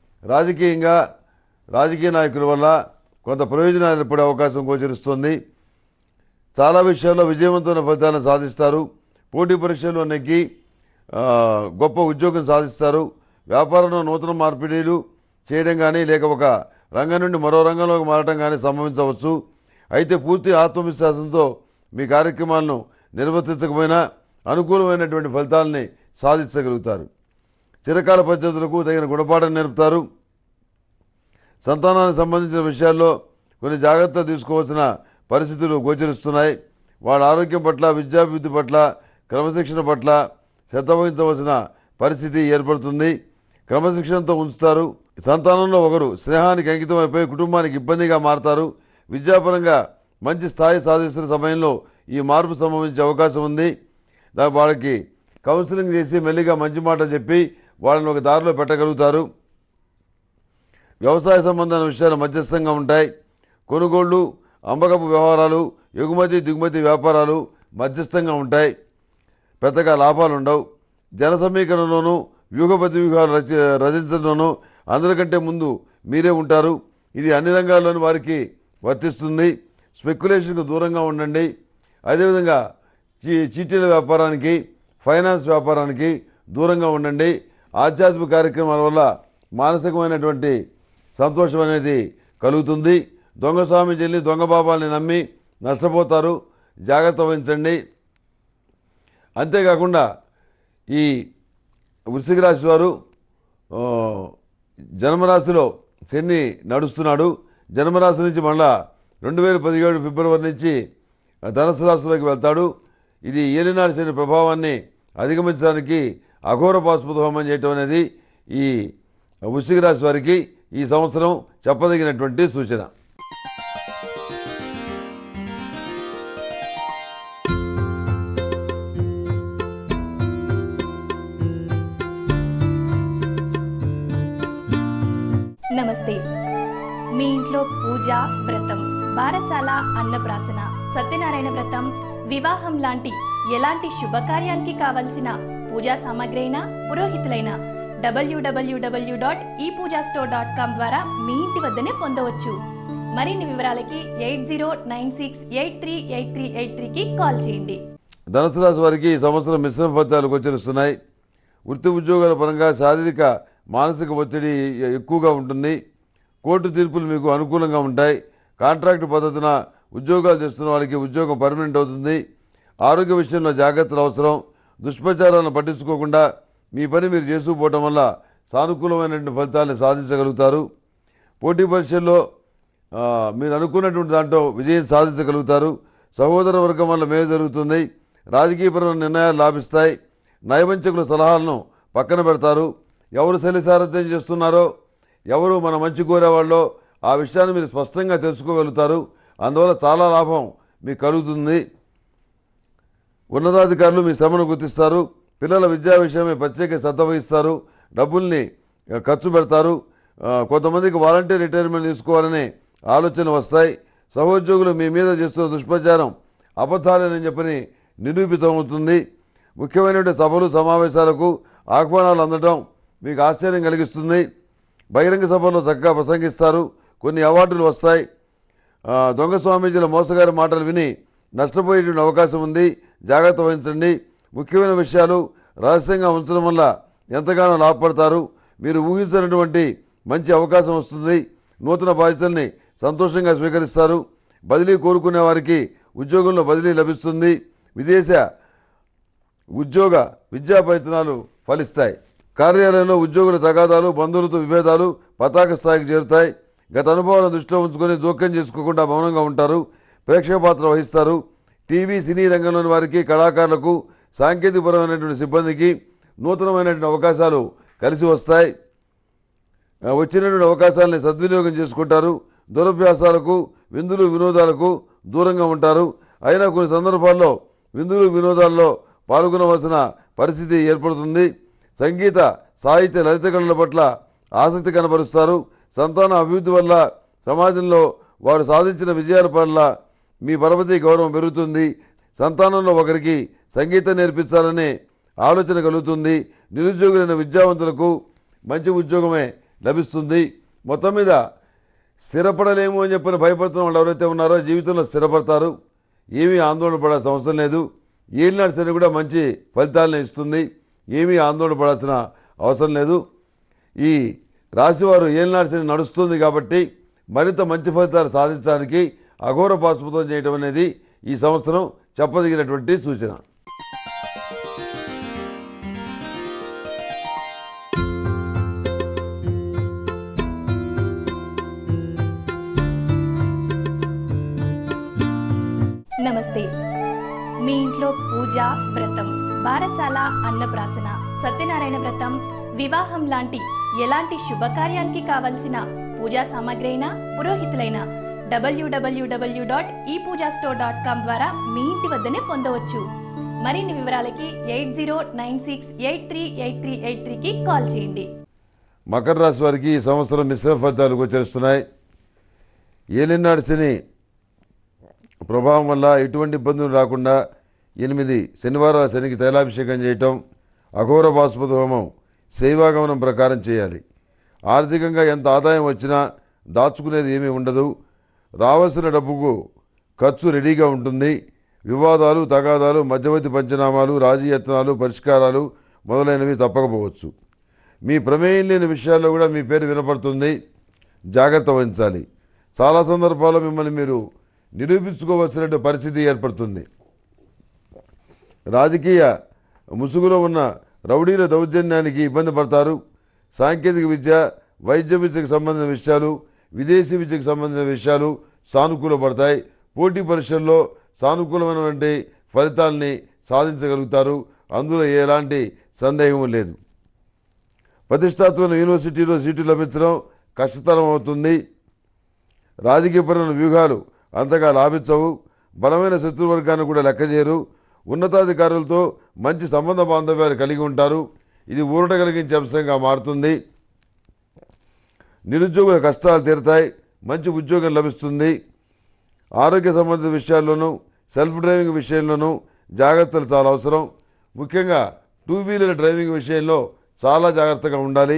రాజకీయ నాయకుల వల్ల కొంత ప్రయోజనాలు ఏర్పడే అవకాశం గోచరిస్తుంది. చాలా విషయాల్లో విజయవంతమైన ఫలితాలను సాధిస్తారు. పోటీ పరీక్షల్లో నెగ్గి గొప్ప ఉద్యోగం సాధిస్తారు. వ్యాపారంలో నూతన మార్పిడిలు చేయడం కానీ, లేక ఒక రంగం నుండి మరో రంగంలోకి మారడం కానీ సంభవించవచ్చు. అయితే పూర్తి ఆత్మవిశ్వాసంతో మీ కార్యక్రమాలను నిర్వర్తించకపోయినా అనుకూలమైనటువంటి ఫలితాలని సాధించగలుగుతారు. చిరకాల పద్ధతులకు తగిన గుణపాఠం నేర్పుతారు. సంతానానికి సంబంధించిన విషయాల్లో కొన్ని జాగ్రత్తలు తీసుకోవాల్సిన పరిస్థితులు గోచరిస్తున్నాయి. వాళ్ళ ఆరోగ్యం పట్ల, విద్యాభివృద్ధి పట్ల, క్రమశిక్షణ పట్ల శ్రద్ధ వహించవలసిన పరిస్థితి ఏర్పడుతుంది. క్రమశిక్షణతో ఉంచుతారు. సంతానంలో ఒకరు స్నేహానికి అంకితమైపోయి కుటుంబానికి ఇబ్బందిగా మారతారు. విద్యాపరంగా మంచి స్థాయి సాధిస్తున్న సమయంలో ఈ మార్పు సంభవించే అవకాశం ఉంది. వాళ్ళకి కౌన్సిలింగ్ చేసి మెల్లిగా మంచి మాటలు చెప్పి వాళ్ళని ఒక దారిలో పెట్టగలుగుతారు. వ్యవసాయ సంబంధమైన విషయాలు మధ్యస్థంగా ఉంటాయి. కొనుగోళ్లు, అమ్మకపు వ్యవహారాలు, ఎగుమతి దిగుమతి వ్యాపారాలు మధ్యస్థంగా ఉంటాయి. పెద్దగా లాభాలు ఉండవు. జన సమీకరణలోనూ వ్యూహపతి వ్యూహాలు రచించడంలోనూ అందరికంటే ముందు మీరే ఉంటారు. ఇది అన్ని రంగాల్లోని వారికి వర్తిస్తుంది. స్పెక్యులేషన్కు దూరంగా ఉండండి. అదేవిధంగా చీటీల వ్యాపారానికి, ఫైనాన్స్ వ్యాపారానికి దూరంగా ఉండండి. ఆధ్యాత్మిక కార్యక్రమాల వల్ల మానసికమైనటువంటి సంతోషం అనేది కలుగుతుంది. దొంగ స్వామీజీని, దొంగ బాబాల్ని నమ్మి నష్టపోతారు. జాగ్రత్త వహించండి. అంతేకాకుండా ఈ వృశ్చిక రాశి వారు ఆ, జన్మరాశిలో శని నడుస్తున్నాడు. జన్మరాశి నుంచి మళ్ళా 2017 ఫిబ్రవరి నుంచి ధనుసు రాశిలోకి వెళ్తాడు. ఇది ఏలినాటి శని ప్రభావాన్ని అధిగమించడానికి అఘోర పాశుపత హోమం చేయటం అనేది ఈ వృశ్చిక రాశి వారికి ఈ సంవత్సరం చెప్పదగినటువంటి సూచన. నమస్తే. మీ ఇంట్లో పూజ, వ్రతం, బారసాల, అన్నప్రాసన, సత్యనారాయణ వ్రతం, వివాహం లాంటి ఎలాంటి శుభకార్యానికి కావలసిన పూజా సామాగ్రి అయినా పురోహితులైన www.epoojastore.com ద్వారా మీ ఇంటి వద్దనే పొందవచ్చు. మరిన్ని వివరాలకి 8096838383కి కాల్ చేయండి. ధనుసు రాశి వారికి ఈ సంవత్సరం మిశ్రమ ఫలితాలు గోచరిస్తున్నాయి. వృత్తి ఉద్యోగాల పరంగా శారీరక మానసిక ఒత్తిడి ఎక్కువగా ఉంటుంది. కోర్టు తీర్పులు మీకు అనుకూలంగా ఉంటాయి. కాంట్రాక్ట్ పద్ధతిన ఉద్యోగాలు చేస్తున్న వాళ్ళకి ఉద్యోగం పర్మనెంట్ అవుతుంది. ఆరోగ్య విషయంలో జాగ్రత్తలు అవసరం. దుష్ప్రచారాలను పట్టించుకోకుండా మీ పని మీరు చేసుకుపోవటం వల్ల సానుకూలమైనటువంటి ఫలితాలను సాధించగలుగుతారు. పోటీ పరీక్షల్లో మీరు అనుకున్నటువంటి దాంట్లో విజయం సాధించగలుగుతారు. సహోదర వర్గం వల్ల మేలు జరుగుతుంది. రాజకీయపరమైన నిర్ణయాలు లాభిస్తాయి. నయవంచకుల సలహాలను పక్కన పెడతారు. ఎవరు శలిసారథ్యం చేస్తున్నారో, ఎవరు మన మంచి కోరేవాళ్ళో ఆ విషయాన్ని మీరు స్పష్టంగా తెలుసుకోగలుగుతారు. అందువల్ల చాలా లాభం మీకు కలుగుతుంది. ఉన్నతాధికారులు మీ శ్రమను గుర్తిస్తారు. పిల్లల విద్యా విషయమై ప్రత్యేక శ్రద్ధ వహిస్తారు. డబ్బుల్ని ఖర్చు పెడతారు. కొంతమందికి వాలంటీర్ రిటైర్మెంట్ తీసుకోవాలనే ఆలోచనలు వస్తాయి. సహోద్యోగులు మీ మీద చేస్తున్న దుష్ప్రచారం అబద్ధాలేనని చెప్పని నిరూపితమవుతుంది. ముఖ్యమైనటువంటి సభలు సమావేశాలకు ఆహ్వానాలు అందడం మీకు ఆశ్చర్యం కలిగిస్తుంది. బహిరంగ సభల్లో చక్కగా ప్రసంగిస్తారు. కొన్ని అవార్డులు వస్తాయి. దొంగ స్వామీజీల మోసగారి మాటలు విని నష్టపోయేటువంటి అవకాశం ఉంది. జాగ్రత్త వహించండి. ముఖ్యమైన విషయాలు రహస్యంగా ఉంచడం వల్ల ఎంతగానో లాభపడతారు. మీరు ఊహించినటువంటి మంచి అవకాశం వస్తుంది. నూతన బాధ్యతల్ని సంతోషంగా స్వీకరిస్తారు. బదిలీ కోరుకునే వారికి ఉద్యోగంలో బదిలీ లభిస్తుంది. విదేశ ఉద్యోగ విద్యా ప్రయత్నాలు ఫలిస్తాయి. కార్యాలయంలో ఉద్యోగుల తగాదాలు, బంధువులతో విభేదాలు పతాక స్థాయికి చేరుతాయి. గత అనుభవాలను దృష్టిలో ఉంచుకొని జోక్యం చేసుకోకుండా మౌనంగా ఉంటారు. ప్రేక్షక పాత్ర వహిస్తారు. టీవీ, సినీ రంగంలోని వారికి, కళాకారులకు, సాంకేతికపరమైనటువంటి సిబ్బందికి నూతనమైనటువంటి అవకాశాలు కలిసి వస్తాయి. వచ్చినటువంటి అవకాశాలని సద్వినియోగం చేసుకుంటారు. దురభ్యాసాలకు, విందులు, వినోదాలకు దూరంగా ఉంటారు. అయినా కొన్ని సందర్భాల్లో విందులు, వినోదాల్లో పాల్గొనవలసిన పరిస్థితి ఏర్పడుతుంది. సంగీత, సాహిత్య, లలిత కళల పట్ల ఆసక్తి కనబరుస్తారు. సంతాన అభివృద్ధి వల్ల సమాజంలో వారు సాధించిన విజయాల పట్ల మీ పరపతి గౌరవం పెరుగుతుంది. సంతానంలో ఒకరికి సంగీతం నేర్పించాలనే ఆలోచన కలుగుతుంది. నిరుద్యోగులైన విద్యావంతులకు మంచి ఉద్యోగమే లభిస్తుంది. మొత్తం మీద స్థిరపడలేము అని చెప్పిన భయపడుతున్న వాళ్ళు ఎవరైతే ఉన్నారో జీవితంలో స్థిరపడతారు. ఏమీ ఆందోళన పడాల్సిన అవసరం లేదు. ఏలినాటి శని కూడా మంచి ఫలితాలను ఇస్తుంది. ఏమీ ఆందోళన పడాల్సిన అవసరం లేదు. ఈ రాశివారు ఏలినాటి శని నడుస్తుంది కాబట్టి మరింత మంచి ఫలితాలు సాధించడానికి అఘోర పాశుపతం చేయడం అనేది ఈ సంవత్సరం చెప్పదగినటువంటి సూచన. నమస్తే. మీ ఇంట్లో పూజ, వ్రతం, బారసాల, అన్నప్రాసన, సత్యనారాయణ వ్రతం, వివాహం లాంటి ఎలాంటి శుభకార్యానికి కావలసిన పూజా సామాగ్రి అయినా పురోహితులైన www.epoojastore.com ద్వారా మీ ఇంటి వద్దనే పొందవచ్చు. మరిన్ని వివరాలకి 8096838383కి కాల్ చేయండి. మకర రాశి వారికి ఈ సంవత్సరం మిశ్రమ ఫలితాలు గోచరిస్తున్నాయి. ఏలినాటి శని ప్రభావం వల్ల ఎటువంటి ఇబ్బందులు రాకుండా 8 శనివారాల శనికి తైలాభిషేకం చేయటం, అఘోర పాశుపత హోమం శైవాగమనం ప్రకారం చేయాలి. ఆర్థికంగా ఎంత ఆదాయం వచ్చినా దాచుకునేది ఏమీ ఉండదు. రావాల్సిన డబ్బుకు ఖర్చు రెడీగా ఉంటుంది. వివాదాలు, తగాదాలు, మధ్యవర్తి పంచనామాలు, రాజీయత్నాలు, పరిష్కారాలు మొదలైనవి తప్పకపోవచ్చు. మీ ప్రమేయం లేని విషయాల్లో కూడా మీ పేరు వినపడుతుంది. జాగ్రత్త వహించాలి. చాలా సందర్భాల్లో మిమ్మల్ని మీరు నిరూపించుకోవాల్సిన పరిస్థితి ఏర్పడుతుంది. రాజకీయ ముసుగులో ఉన్న రౌడీల దౌర్జన్యానికి ఇబ్బంది పడతారు. సాంకేతిక విద్య, వైద్య విద్యకు సంబంధించిన విషయాలు, విదేశీ విద్యకు సంబంధించిన విషయాలు సానుకూలపడతాయి. పోటీ పరీక్షల్లో సానుకూలమైనటువంటి ఫలితాల్ని సాధించగలుగుతారు. అందులో ఎలాంటి సందేహం లేదు. ప్రతిష్టాత్మక యూనివర్సిటీలో సీటు లభించడం కష్టతరం అవుతుంది. రాజకీయపరమైన వ్యూహాలు అంతగా లాభించవు. బలమైన శత్రువర్గాన్ని కూడా లెక్క చేయరు. ఉన్నతాధికారులతో మంచి సంబంధ బాంధవ్యాలు కలిగి ఉంటారు. ఇది ఊరట కలిగించే అంశంగా మారుతుంది. నిరుద్యోగుల కష్టాలు తీరుతాయి. మంచి ఉద్యోగం లభిస్తుంది. ఆరోగ్య సంబంధిత విషయాల్లోనూ సెల్ఫ్ డ్రైవింగ్ విషయంలోనూ జాగ్రత్తలు చాలా అవసరం. ముఖ్యంగా 2 వీలర్ డ్రైవింగ్ విషయంలో చాలా జాగ్రత్తగా ఉండాలి.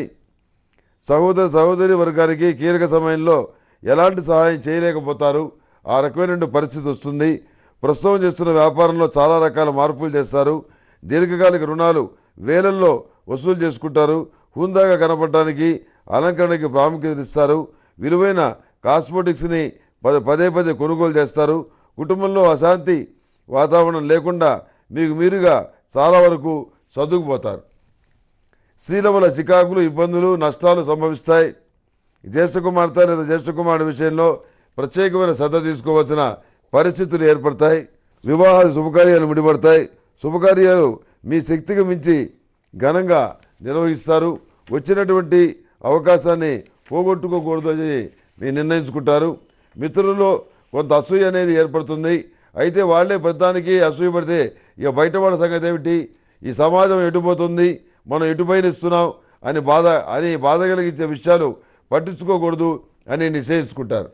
సహోదరి వర్గానికి కీలక సమయంలో ఎలాంటి సహాయం చేయలేకపోతారు. ఆ రకమైన పరిస్థితి వస్తుంది. ప్రస్తుతం చేస్తున్న వ్యాపారంలో చాలా రకాల మార్పులు చేస్తారు. దీర్ఘకాలిక రుణాలు వేలల్లో వసూలు చేసుకుంటారు. హుందాగా కనపడటానికి అలంకరణకి ప్రాముఖ్యత ఇస్తారు. విలువైన కాస్మెటిక్స్ని పదే కొనుగోలు చేస్తారు. కుటుంబంలో అశాంతి వాతావరణం లేకుండా మీకు మీరుగా చాలా వరకు సర్దుకుపోతారు. స్త్రీల వల్ల చికాకులు, ఇబ్బందులు, నష్టాలు సంభవిస్తాయి. జ్యేష్ఠ కుమార్తె లేదా జ్యేష్ఠ కుమారుడి విషయంలో ప్రత్యేకమైన శ్రద్ధ తీసుకోవాల్సిన పరిస్థితులు ఏర్పడతాయి. వివాహాలు శుభకార్యాలు ముడిపడతాయి. శుభకార్యాలు మీ శక్తికి మించి ఘనంగా నిర్వహిస్తారు. వచ్చినటువంటి అవకాశాన్ని పోగొట్టుకోకూడదు అని మీరు నిర్ణయించుకుంటారు. మిత్రుల్లో కొంత అసూయ అనేది ఏర్పడుతుంది. అయితే వాళ్ళే ప్రతిదానికి అసూయ పడితే ఇక బయటపడ సంగతి ఏమిటి, ఈ సమాజం ఎటుపోతుంది, మనం ఎటుపైన ఇస్తున్నాం అని బాధ కలిగించే విషయాలు పట్టించుకోకూడదు అని నిశ్చయించుకుంటారు.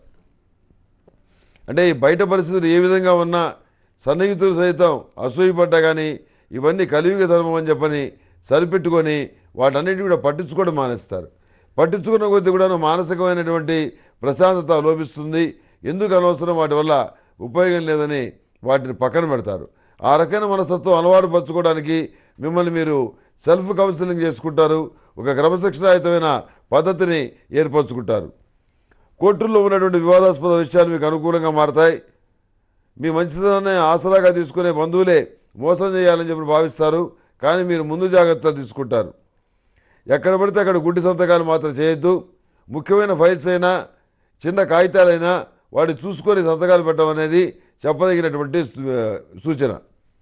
అంటే ఈ బయట పరిస్థితులు ఏ విధంగా ఉన్నా సన్నిహితులు సైతం అసూయపడ్డా కానీ ఇవన్నీ కలియుగ ధర్మం అని చెప్పని సరిపెట్టుకొని వాటన్నిటిని కూడా పట్టించుకోవడం మానేస్తారు. పట్టించుకున్న కొద్దీ కూడా మానసికమైనటువంటి ప్రశాంతత లోపిస్తుంది. ఎందుకు అనవసరం, వాటి వల్ల ఉపయోగం లేదని వాటిని పక్కన పెడతారు. ఆ రకమైన మనస్తత్వం అలవాటు పరచుకోవడానికి మిమ్మల్ని మీరు సెల్ఫ్ కౌన్సిలింగ్ చేసుకుంటారు. ఒక క్రమశిక్షణాయుతమైన పద్ధతిని ఏర్పరచుకుంటారు. కోర్టుల్లో ఉన్నటువంటి వివాదాస్పద విషయాలు మీకు అనుకూలంగా మారతాయి. మీ మంచితనాన్ని ఆసరాగా తీసుకునే బంధువులే మోసం చేయాలని చెప్పి భావిస్తారు. కానీ మీరు ముందు జాగ్రత్తలు తీసుకుంటారు. ఎక్కడ పడితే అక్కడ గుడ్డి సంతకాలు మాత్రం చేయొద్దు. ముఖ్యమైన ఫైల్స్ అయినా చిన్న కాగితాలైనా వాటి చూసుకొని సంతకాలు పెట్టడం అనేది చెప్పదగినటువంటి సూచన.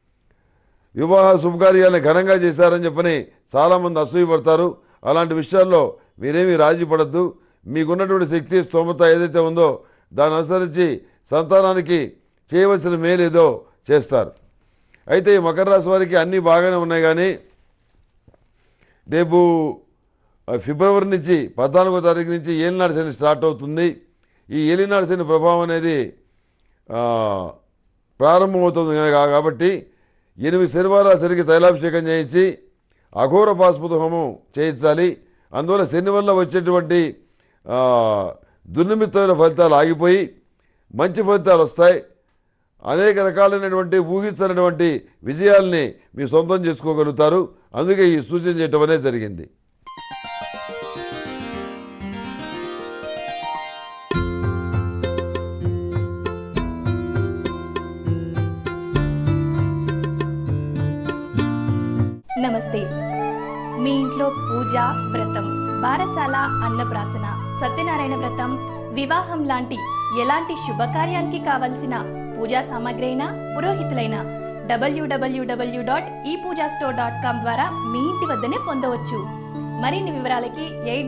వివాహ శుభకార్యాలను ఘనంగా చేశారని చెప్పని చాలామంది అసూయపడతారు. అలాంటి విషయాల్లో మీరేమీ రాజీ పడద్దు. మీకున్నటువంటి శక్తి స్తోమత ఏదైతే ఉందో దాన్ని అనుసరించి సంతానానికి చేయవలసిన మేలేదో చేస్తారు. అయితే ఈ మకర రాశి వారికి అన్నీ బాగానే ఉన్నాయి. కానీ రేపు ఫిబ్రవరి నుంచి 14వ తారీఖు నుంచి ఏలినాడు శని స్టార్ట్ అవుతుంది. ఈ ఏలినాడు శని ప్రభావం అనేది ప్రారంభమవుతుంది కాబట్టి 8 శనివారాలు సరికి తైలాభిషేకం చేయించి అఘోర పాశుపత హోమం చేయించాలి. అందువల్ల శని వల్ల వచ్చేటువంటి దుర్నిమిత్తమైన ఫలితాలు ఆగిపోయి మంచి ఫలితాలు వస్తాయి. అనేక రకాలైనటువంటి ఊహించినటువంటి విజయాల్ని మీ సొంతం చేసుకోగలుగుతారు. అందుకే ఈ సూచన చేయటం అనేది జరిగింది. నమస్తే. మీ ఇంట్లో పూజ, వ్రతం, బారసాల, అన్నప్రాసన, సత్యనారాయణ వ్రతం, వివాహం లాంటి ఎలాంటి శుభకార్యానికి కావలసిన పూజా సామాగ్రి అయినా పురోహితులైన www.epoojastore.com ద్వారా మీ ఇంటి వద్దనే పొందవచ్చు. మరిన్ని వివరాలకి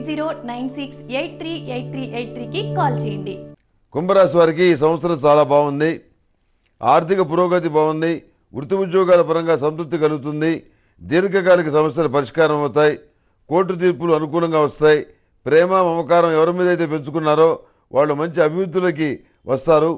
8096838383కి కాల్ చేయండి. కుంభరాశి వారికి ఈ సంవత్సరం చాలా బాగుంది. ఆర్థిక పురోగతి బాగుంది. వృత్తి ఉద్యోగాల పరంగా సంతృప్తి కలుగుతుంది. దీర్ఘకాలిక సమస్యలు పరిష్కారం అవుతాయి. కోర్టు తీర్పులు అనుకూలంగా వస్తాయి. ప్రేమ, మమకారం ఎవరి మీద అయితే పెంచుకున్నారో వాళ్ళు మంచి అభివృద్ధిలోకి వస్తారు.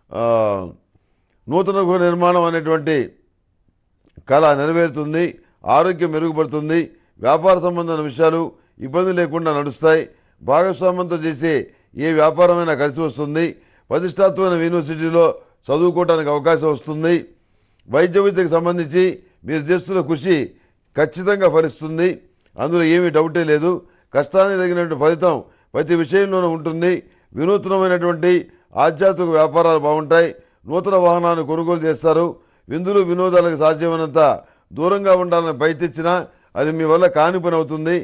నూతన గృహ నిర్మాణం అనేటువంటి కళ నెరవేరుతుంది. ఆరోగ్యం మెరుగుపడుతుంది. వ్యాపార సంబంధమైన విషయాలు ఇబ్బంది లేకుండా నడుస్తాయి. భాగస్వామ్యంతో చేసే ఏ వ్యాపారమైనా కలిసి వస్తుంది. ప్రతిష్టాత్మకమైన యూనివర్సిటీలో చదువుకోవడానికి అవకాశం వస్తుంది. వైద్య విద్యకు సంబంధించి మీరు చేస్తున్న కృషి ఖచ్చితంగా ఫలిస్తుంది. అందులో ఏమీ డౌటే లేదు. కష్టానికి తగినటువంటి ఫలితం ప్రతి విషయంలోనూ ఉంటుంది. వినూత్నమైనటువంటి ఆధ్యాత్మిక వ్యాపారాలు బాగుంటాయి. నూతన వాహనాన్ని కొనుగోలు చేస్తారు. విందులు వినోదాలకు సాధ్యమైనంత దూరంగా ఉండాలని ప్రయత్నించినా అది మీ వల్ల కాని పని అవుతుంది.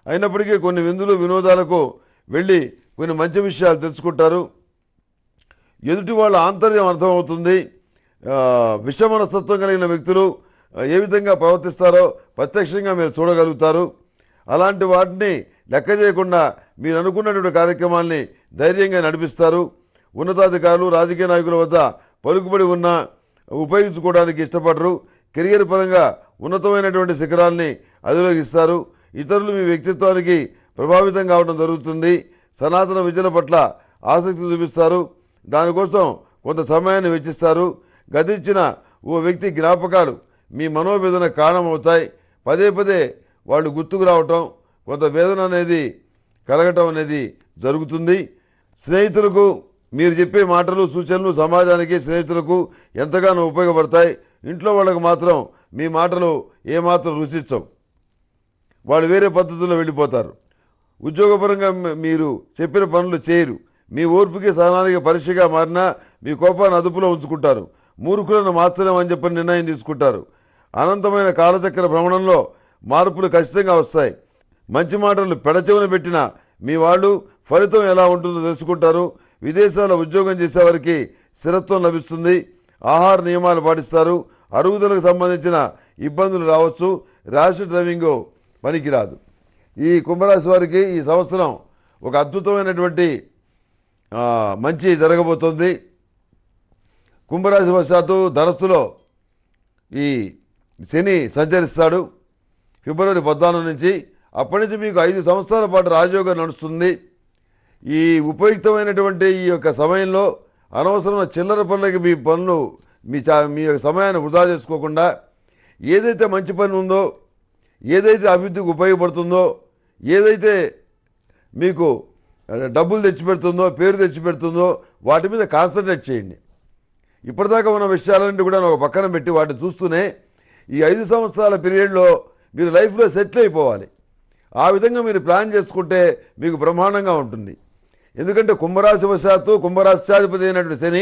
అయినప్పటికీ కొన్ని విందులు వినోదాలకు వెళ్ళి కొన్ని మంచి విషయాలు తెలుసుకుంటారు. ఎదుటి వాళ్ళ ఆంతర్యం అర్థమవుతుంది. విషమనస్తత్వం కలిగిన వ్యక్తులు ఏ విధంగా ప్రవర్తిస్తారో ప్రత్యక్షంగా మీరు చూడగలుగుతారు. అలాంటి వాటిని లెక్క చేయకుండా మీరు అనుకున్నటువంటి కార్యక్రమాల్ని ధైర్యంగా నడిపిస్తారు. ఉన్నతాధికారులు రాజకీయ నాయకుల వద్ద పలుకుబడి ఉన్నా ఉపయోగించుకోవడానికి ఇష్టపడరు. కెరియర్ పరంగా ఉన్నతమైనటువంటి శిఖరాల్ని అధిరోహిస్తారు. ఇతరులు మీ వ్యక్తిత్వానికి ప్రభావితం కావడం జరుగుతుంది. సనాతన విద్యల పట్ల ఆసక్తి చూపిస్తారు. దానికోసం కొంత సమయాన్ని వెచ్చిస్తారు. గతించిన ఓ వ్యక్తి జ్ఞాపకాలు మీ మనోవేదన కారణమవుతాయి. పదే పదే వాళ్ళు గుర్తుకు రావటం, కొంత వేదన అనేది కలగటం అనేది జరుగుతుంది. స్నేహితులకు మీరు చెప్పే మాటలు సూచనలు సమాజానికి స్నేహితులకు ఎంతగానో ఉపయోగపడతాయి. ఇంట్లో వాళ్ళకు మాత్రం మీ మాటలు ఏమాత్రం రుచించవు. వాళ్ళు వేరే పద్ధతుల్లో వెళ్ళిపోతారు. ఉద్యోగపరంగా మీరు చెప్పిన పనులు చేయరు. మీ ఓర్పుకి సహనానికి పరీక్షగా మారినా మీ కోపాన్ని అదుపులో ఉంచుకుంటారు. మూర్ఖులను మార్చలేమని చెప్పని నిర్ణయం తీసుకుంటారు. అనంతమైన కాలచక్ర భ్రమణంలో మార్పులు ఖచ్చితంగా వస్తాయి. మంచి మాటలు పెడచెవున పెట్టిన మీ వాళ్ళు ఫలితం ఎలా ఉంటుందో తెలుసుకుంటారు. విదేశాల్లో ఉద్యోగం చేసేవారికి స్థిరత్వం లభిస్తుంది. ఆహార నియమాలు పాటిస్తారు. అరుగుదలకు సంబంధించిన ఇబ్బందులు రావచ్చు. ర్యాష్ డ్రైవింగ్ పనికిరాదు. ఈ కుంభరాశి వారికి ఈ సంవత్సరం ఒక అద్భుతమైనటువంటి మంచి జరగబోతుంది. కుంభరాశి వశాత్తు ధనస్సులో ఈ శని సంచరిస్తాడు ఫిబ్రవరి 14 నుంచి. అప్పటి నుంచి మీకు 5 సంవత్సరాల పాటు రాజయోగం నడుస్తుంది. ఈ ఉపయుక్తమైనటువంటి ఈ యొక్క సమయంలో అనవసరమైన చిల్లర పనులకి మీ పనులు మీ యొక్క సమయాన్ని వృధా చేసుకోకుండా ఏదైతే మంచి పని ఉందో, ఏదైతే అభివృద్ధికి ఉపయోగపడుతుందో, ఏదైతే మీకు డబ్బులు తెచ్చిపెడుతుందో, పేరు తెచ్చిపెడుతుందో వాటి మీద కాన్సన్ట్రేట్ చేయండి. ఇప్పటిదాకా ఉన్న విషయాలన్నింటి కూడా ఒక పక్కన పెట్టి వాటిని చూస్తూనే ఈ 5 సంవత్సరాల పీరియడ్లో మీరు లైఫ్లో సెటిల్ అయిపోవాలి. ఆ విధంగా మీరు ప్లాన్ చేసుకుంటే మీకు బ్రహ్మాండంగా ఉంటుంది. ఎందుకంటే కుంభరాశి వశాత్తు కుంభరాశ్యాధిపతి అయినటువంటి శని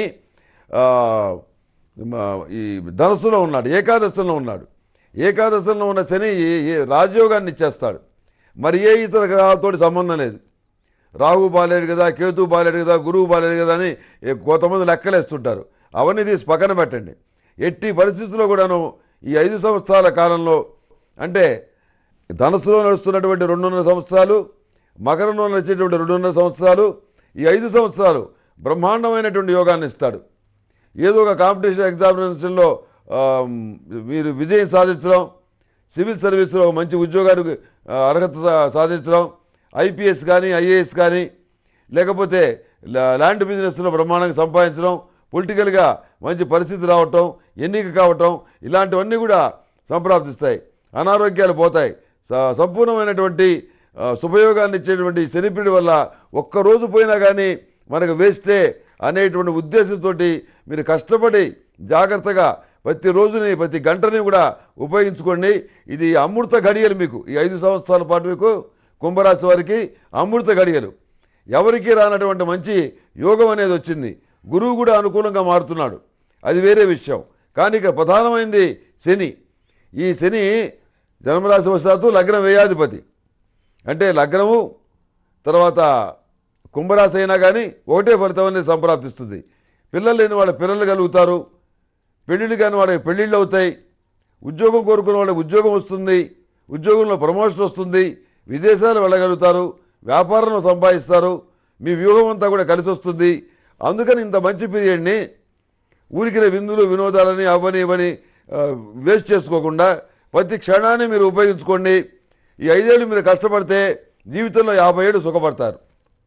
ఈ ధనస్సులో ఉన్నాడు, ఏకాదశంలో ఉన్నాడు. ఏకాదశంలో ఉన్న శని రాజయోగాన్ని ఇచ్చేస్తాడు. మరి ఏ ఇతర గ్రహాలతో సంబంధం లేదు. రాహు బాలేడు కదా, కేతు బాలేడు కదా, గురువు బాలేడు కదా అని కొంతమంది లెక్కలేస్తుంటారు. అవన్నీ తీసి పక్కన పెట్టండి. ఎట్టి పరిస్థితుల్లో కూడాను ఈ 5 సంవత్సరాల కాలంలో, అంటే ధనస్సులో నడుస్తున్నటువంటి 2.5 సంవత్సరాలు, మకరంలో నడిచేటువంటి 2.5 సంవత్సరాలు, ఈ 5 సంవత్సరాలు బ్రహ్మాండమైనటువంటి యోగాన్ని ఇస్తాడు. ఏదో ఒక కాంపిటీషన్ ఎగ్జామినేషన్లో మీరు విజయం సాధించడం, సివిల్ సర్వీస్లో మంచి ఉద్యోగానికి అర్హత సాధించడం, ఐపీఎస్ కానీ ఐఏఎస్ కానీ, లేకపోతే ల్యాండ్ బిజినెస్లో బ్రహ్మాండంగా సంపాదించడం, పొలిటికల్గా మంచి పరిస్థితి రావటం, ఎన్నిక కావటం, ఇలాంటివన్నీ కూడా సంప్రాప్తిస్తాయి. అనారోగ్యాలు పోతాయి. సంపూర్ణమైనటువంటి శుభయోగాన్ని ఇచ్చేటువంటి శనిపీడి వల్ల ఒక్కరోజు పోయినా కానీ మనకు వేస్టే అనేటువంటి ఉద్దేశంతో మీరు కష్టపడి జాగ్రత్తగా ప్రతి రోజుని ప్రతి గంటని కూడా ఉపయోగించుకోండి. ఇది అమృత ఘడియలు. మీకు ఈ 5 సంవత్సరాల పాటు మీకు కుంభరాశి వారికి అమృత ఘడియలు. ఎవరికి రానటువంటి మంచి యోగం అనేది వచ్చింది. గురువు కూడా అనుకూలంగా మారుతున్నాడు, అది వేరే విషయం. కానీ ఇక్కడ ప్రధానమైంది శని. ఈ శని జన్మరాశి వశాత్తు లగ్నం వ్యయాధిపతి. అంటే లగ్నము తర్వాత కుంభరాశి అయినా కానీ ఒకటే ఫలితం అనేది సంప్రాప్తిస్తుంది. పిల్లలు లేని వాళ్ళ పిల్లలు కలుగుతారు. పెళ్ళిళ్ళు కాని వాళ్ళకి పెళ్ళిళ్ళు అవుతాయి. ఉద్యోగం కోరుకున్న వాళ్ళకి ఉద్యోగం వస్తుంది. ఉద్యోగంలో ప్రమోషన్ వస్తుంది. విదేశాలు వెళ్ళగలుగుతారు. వ్యాపారంలో సంపాదిస్తారు. మీ వ్యూహం అంతా కూడా కలిసి వస్తుంది. అందుకని ఇంత మంచి పీరియడ్ని ఊరికిన విందులు వినోదాలని అవని ఇవని వేస్ట్ చేసుకోకుండా ప్రతి క్షణాన్ని మీరు ఉపయోగించుకోండి. ఈ 5 ఏళ్ళు మీరు కష్టపడితే జీవితంలో 50 ఏళ్ళు సుఖపడతారు.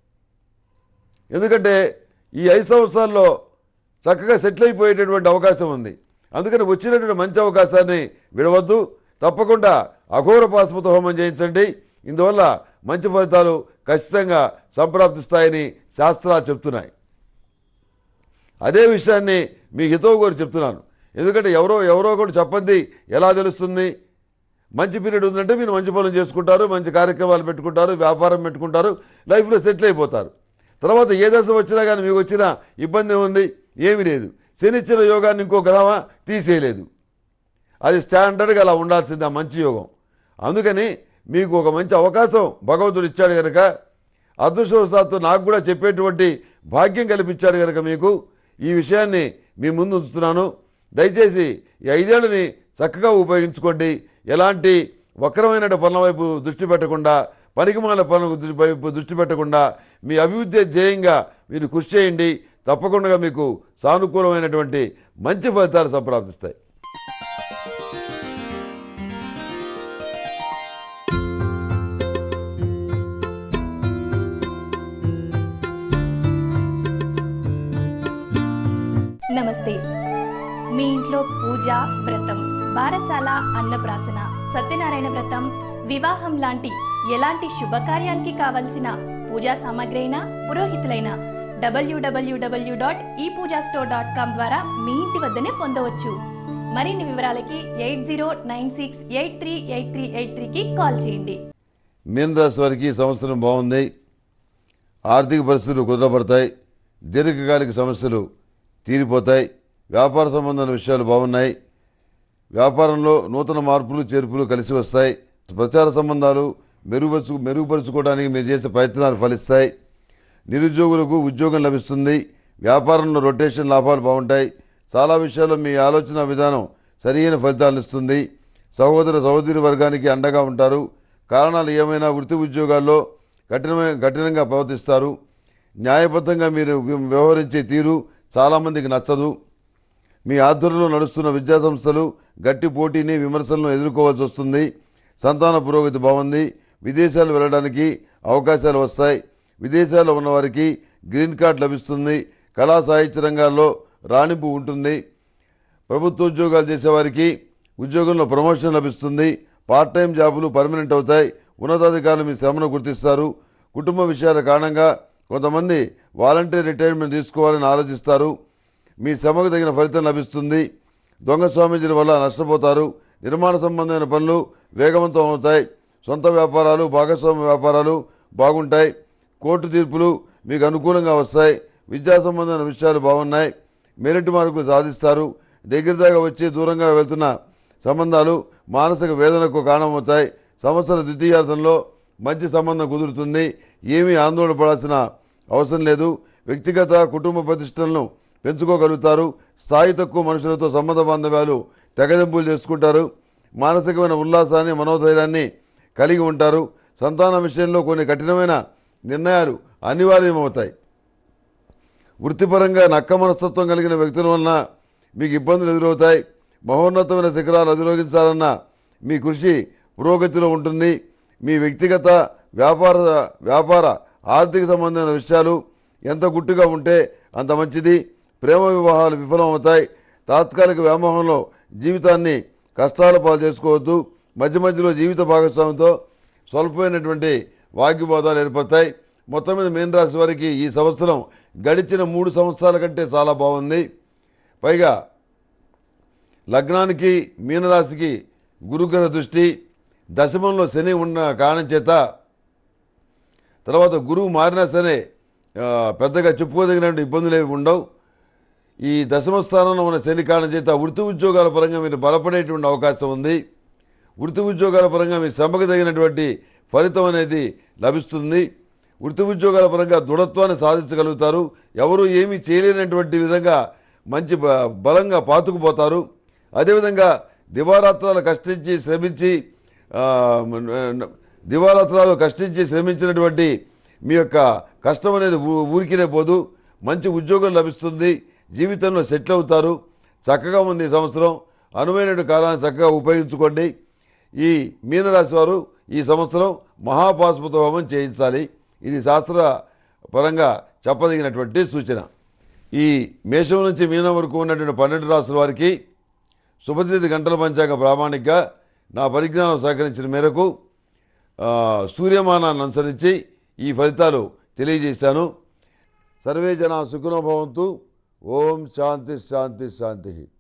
ఎందుకంటే ఈ 5 సంవత్సరాల్లో చక్కగా సెటిల్ అయిపోయేటటువంటి అవకాశం ఉంది. అందుకని వచ్చినటువంటి మంచి అవకాశాన్ని విడవద్దు. తప్పకుండా అఘోర పాశుపత హోమం చేయించండి. ఇందువల్ల మంచి ఫలితాలు ఖచ్చితంగా సంప్రాప్తిస్తాయని శాస్త్రాలు చెప్తున్నాయి. అదే విషయాన్ని మీ హితవు కోరి చెప్తున్నాను. ఎందుకంటే ఎవరో కూడా చెప్పండి ఎలా తెలుస్తుంది? మంచి పీరియడ్ ఉందంటే మీరు మంచి పనులు చేసుకుంటారు, మంచి కార్యక్రమాలు పెట్టుకుంటారు, వ్యాపారం పెట్టుకుంటారు, లైఫ్లో సెటిల్ అయిపోతారు. తర్వాత ఏ దశ వచ్చినా కానీ మీకు వచ్చిన ఇబ్బంది ఉంది? ఏమీ లేదు. శనిచ్చిన యోగాన్ని ఇంకో గ్రహమా తీసేయలేదు. అది స్టాండర్డ్గా అలా ఉండాల్సింది ఆ మంచి యోగం. అందుకని మీకు ఒక మంచి అవకాశం భగవంతుడు ఇచ్చాడు కనుక, అదృష్టవశాత్తు నాకు కూడా చెప్పేటువంటి భాగ్యం కల్పించాడు కనుక మీకు ఈ విషయాన్ని మీ ముందు ఉంచుతున్నాను. దయచేసి ఈ 5 ఏళ్ళని చక్కగా ఉపయోగించుకోండి. ఎలాంటి వక్రమైన పనుల వైపు దృష్టి పెట్టకుండా, పనికిమాల పనుల వైపు దృష్టి పెట్టకుండా మీ అభివృద్ధి ధ్యేయంగా మీరు కృషి చేయండి. తప్పకుండా మీకు సానుకూలమైనటువంటి మంచి ఫలితాలు సంప్రాప్తిస్తాయి. నమస్తే. మీ ఇంట్లో పూజ, వ్రతం, బారసాల, అన్నప్రాసన, సత్యనారాయణ వ్రతం, వివాహం లాంటి ఎలాంటి శుభకార్యానికి కావలసిన పూజా సామాగ్రి అయినా, పురోహితులైన www.epoojastore.com ద్వారా మీ ఇంటి వద్దనే పొందవచ్చు. మరిన్ని వివరాలకి 8096838383కి కాల్ చేయండి. మీన రాశి వారికి ఈ సంవత్సరం బాగుంది. ఆర్థిక పరిస్థితులు కుదరపడతాయి. దీర్ఘకాలిక సమస్యలు తీరిపోతాయి. వ్యాపార సంబంధమైన విషయాలు బాగున్నాయి. వ్యాపారంలో నూతన మార్పులు చేర్పులు కలిసి వస్తాయి. ప్రచార సంబంధాలు మెరుగుపరుచుకోవడానికి మీరు చేసే ప్రయత్నాలు ఫలిస్తాయి. నిరుద్యోగులకు ఉద్యోగం లభిస్తుంది. వ్యాపారంలో రొటేషన్ లాభాలు బాగుంటాయి. చాలా విషయాల్లో మీ ఆలోచన విధానం సరైన ఫలితాలను ఇస్తుంది. సహోదరి వర్గానికి అండగా ఉంటారు. కారణాలు ఏమైనా వృత్తి ఉద్యోగాల్లో కఠినంగా ప్రవర్తిస్తారు. న్యాయబద్ధంగా మీరు వ్యవహరించే తీరు చాలామందికి నచ్చదు. మీ ఆధ్వర్యంలో నడుస్తున్న విద్యాసంస్థలు గట్టి పోటీని, విమర్శలను ఎదుర్కోవాల్సి వస్తుంది. సంతాన పురోగతి బాగుంది. విదేశాలు వెళ్ళడానికి అవకాశాలు వస్తాయి. విదేశాల్లో ఉన్నవారికి గ్రీన్ కార్డ్ లభిస్తుంది. కళా సాహిత్య రంగాల్లో రాణింపు ఉంటుంది. ప్రభుత్వ ఉద్యోగాలు చేసేవారికి ఉద్యోగంలో ప్రమోషన్ లభిస్తుంది. పార్ట్ టైం జాబులు పర్మనెంట్ అవుతాయి. ఉన్నతాధికారులు మీ శ్రమను గుర్తిస్తారు. కుటుంబ విషయాల కారణంగా కొంతమంది వాలంటీర్ రిటైర్మెంట్ తీసుకోవాలని ఆలోచిస్తారు. మీ శ్రమకు తగిన ఫలితం లభిస్తుంది. దొంగ స్వామీజీల వల్ల నష్టపోతారు. నిర్మాణ సంబంధమైన పనులు వేగవంతం అవుతాయి. సొంత వ్యాపారాలు, భాగస్వామ్య వ్యాపారాలు బాగుంటాయి. కోర్టు తీర్పులు మీకు అనుకూలంగా వస్తాయి. విద్యా సంబంధమైన విషయాలు బాగున్నాయి. మెరిట్ మార్కులు సాధిస్తారు. దగ్గర దాకా వచ్చి దూరంగా వెళ్తున్న సంబంధాలు మానసిక వేదనకు కారణమవుతాయి. సంవత్సర ద్వితీయార్థంలో మంచి సంబంధం కుదురుతుంది. ఏమీ ఆందోళన పడాల్సిన అవసరం లేదు. వ్యక్తిగత కుటుంబ ప్రతిష్టలను పెంచుకోగలుగుతారు. స్థాయి తక్కువ మనుషులతో సంబంధ బాంధవ్యాలు తెగదెంపులు చేసుకుంటారు. మానసికమైన ఉల్లాసాన్ని, మనోధైర్యాన్ని కలిగి ఉంటారు. సంతానం విషయంలో కొన్ని కఠినమైన నిర్ణయాలు అనివార్యమవుతాయి. వృత్తిపరంగా నక్క మనస్తత్వం కలిగిన వ్యక్తుల వలన మీకు ఇబ్బందులు ఎదురవుతాయి. మహోన్నతమైన శిఖరాలు అధిరోహించాలన్న మీ కృషి పురోగతిలో ఉంటుంది. మీ వ్యక్తిగత వ్యాపార ఆర్థిక సంబంధమైన విషయాలు ఎంత గుట్టుగా ఉంటే అంత మంచిది. ప్రేమ వివాహాలు విఫలమవుతాయి. తాత్కాలిక వ్యామోహంలో జీవితాన్ని కష్టాల పాలు చేసుకోవద్దు. మధ్య మధ్యలో జీవిత భాగస్వామితో స్వల్పమైనటువంటి వాగ్వివాదాలు ఏర్పడతాయి. మొత్తం మీద మీన రాశి వారికి ఈ సంవత్సరం గడిచిన 3 సంవత్సరాల కంటే చాలా బాగుంది. పైగా లగ్నానికి మీనరాశికి గురుగ్రహ దృష్టి, దశమంలో శని ఉన్న కారణం చేత, తర్వాత గురువు మారినా సరే పెద్దగా చెప్పుకోదగినటువంటి ఇబ్బందులు ఏమి ఉండవు. ఈ దశమ స్థానంలో ఉన్న శని కారణం చేత వృత్తి ఉద్యోగాల పరంగా మీరు బలపడేటువంటి అవకాశం ఉంది. వృత్తి ఉద్యోగాల పరంగా మీ శ్రమకు తగినటువంటి ఫలితం అనేది లభిస్తుంది. వృత్తి ఉద్యోగాల పరంగా దృఢత్వాన్ని సాధించగలుగుతారు. ఎవరు ఏమీ చేయలేనటువంటి విధంగా మంచి బలంగా పాతుకుపోతారు. అదేవిధంగా దివారాత్రాలు కష్టించి శ్రమించినటువంటి మీ యొక్క కష్టం అనేది ఊరికినే పోదు. మంచి ఉద్యోగం లభిస్తుంది. జీవితంలో సెటిల్ అవుతారు. చక్కగా ఉంది ఈ సంవత్సరం. అనువైన కాలాన్ని చక్కగా ఉపయోగించుకోండి. ఈ మీనరాశి వారు ఈ సంవత్సరం మహాపాశుపత హోమం చేయించాలి. ఇది శాస్త్ర పరంగా చెప్పదగినటువంటి సూచన. ఈ మేషం నుంచి మీనం వరకు ఉన్నటువంటి 12 రాసుల వారికి శుభతిథి గంటల పంచాంగ ప్రామాణికగా నా పరిజ్ఞానం సహకరించిన మేరకు సూర్యమానాన్ని అనుసరించి ఈ ఫలితాలు తెలియజేశాను. సర్వే జనా సుఖినో భవంతు. ఓం శాంతి శాంతి శాంతి.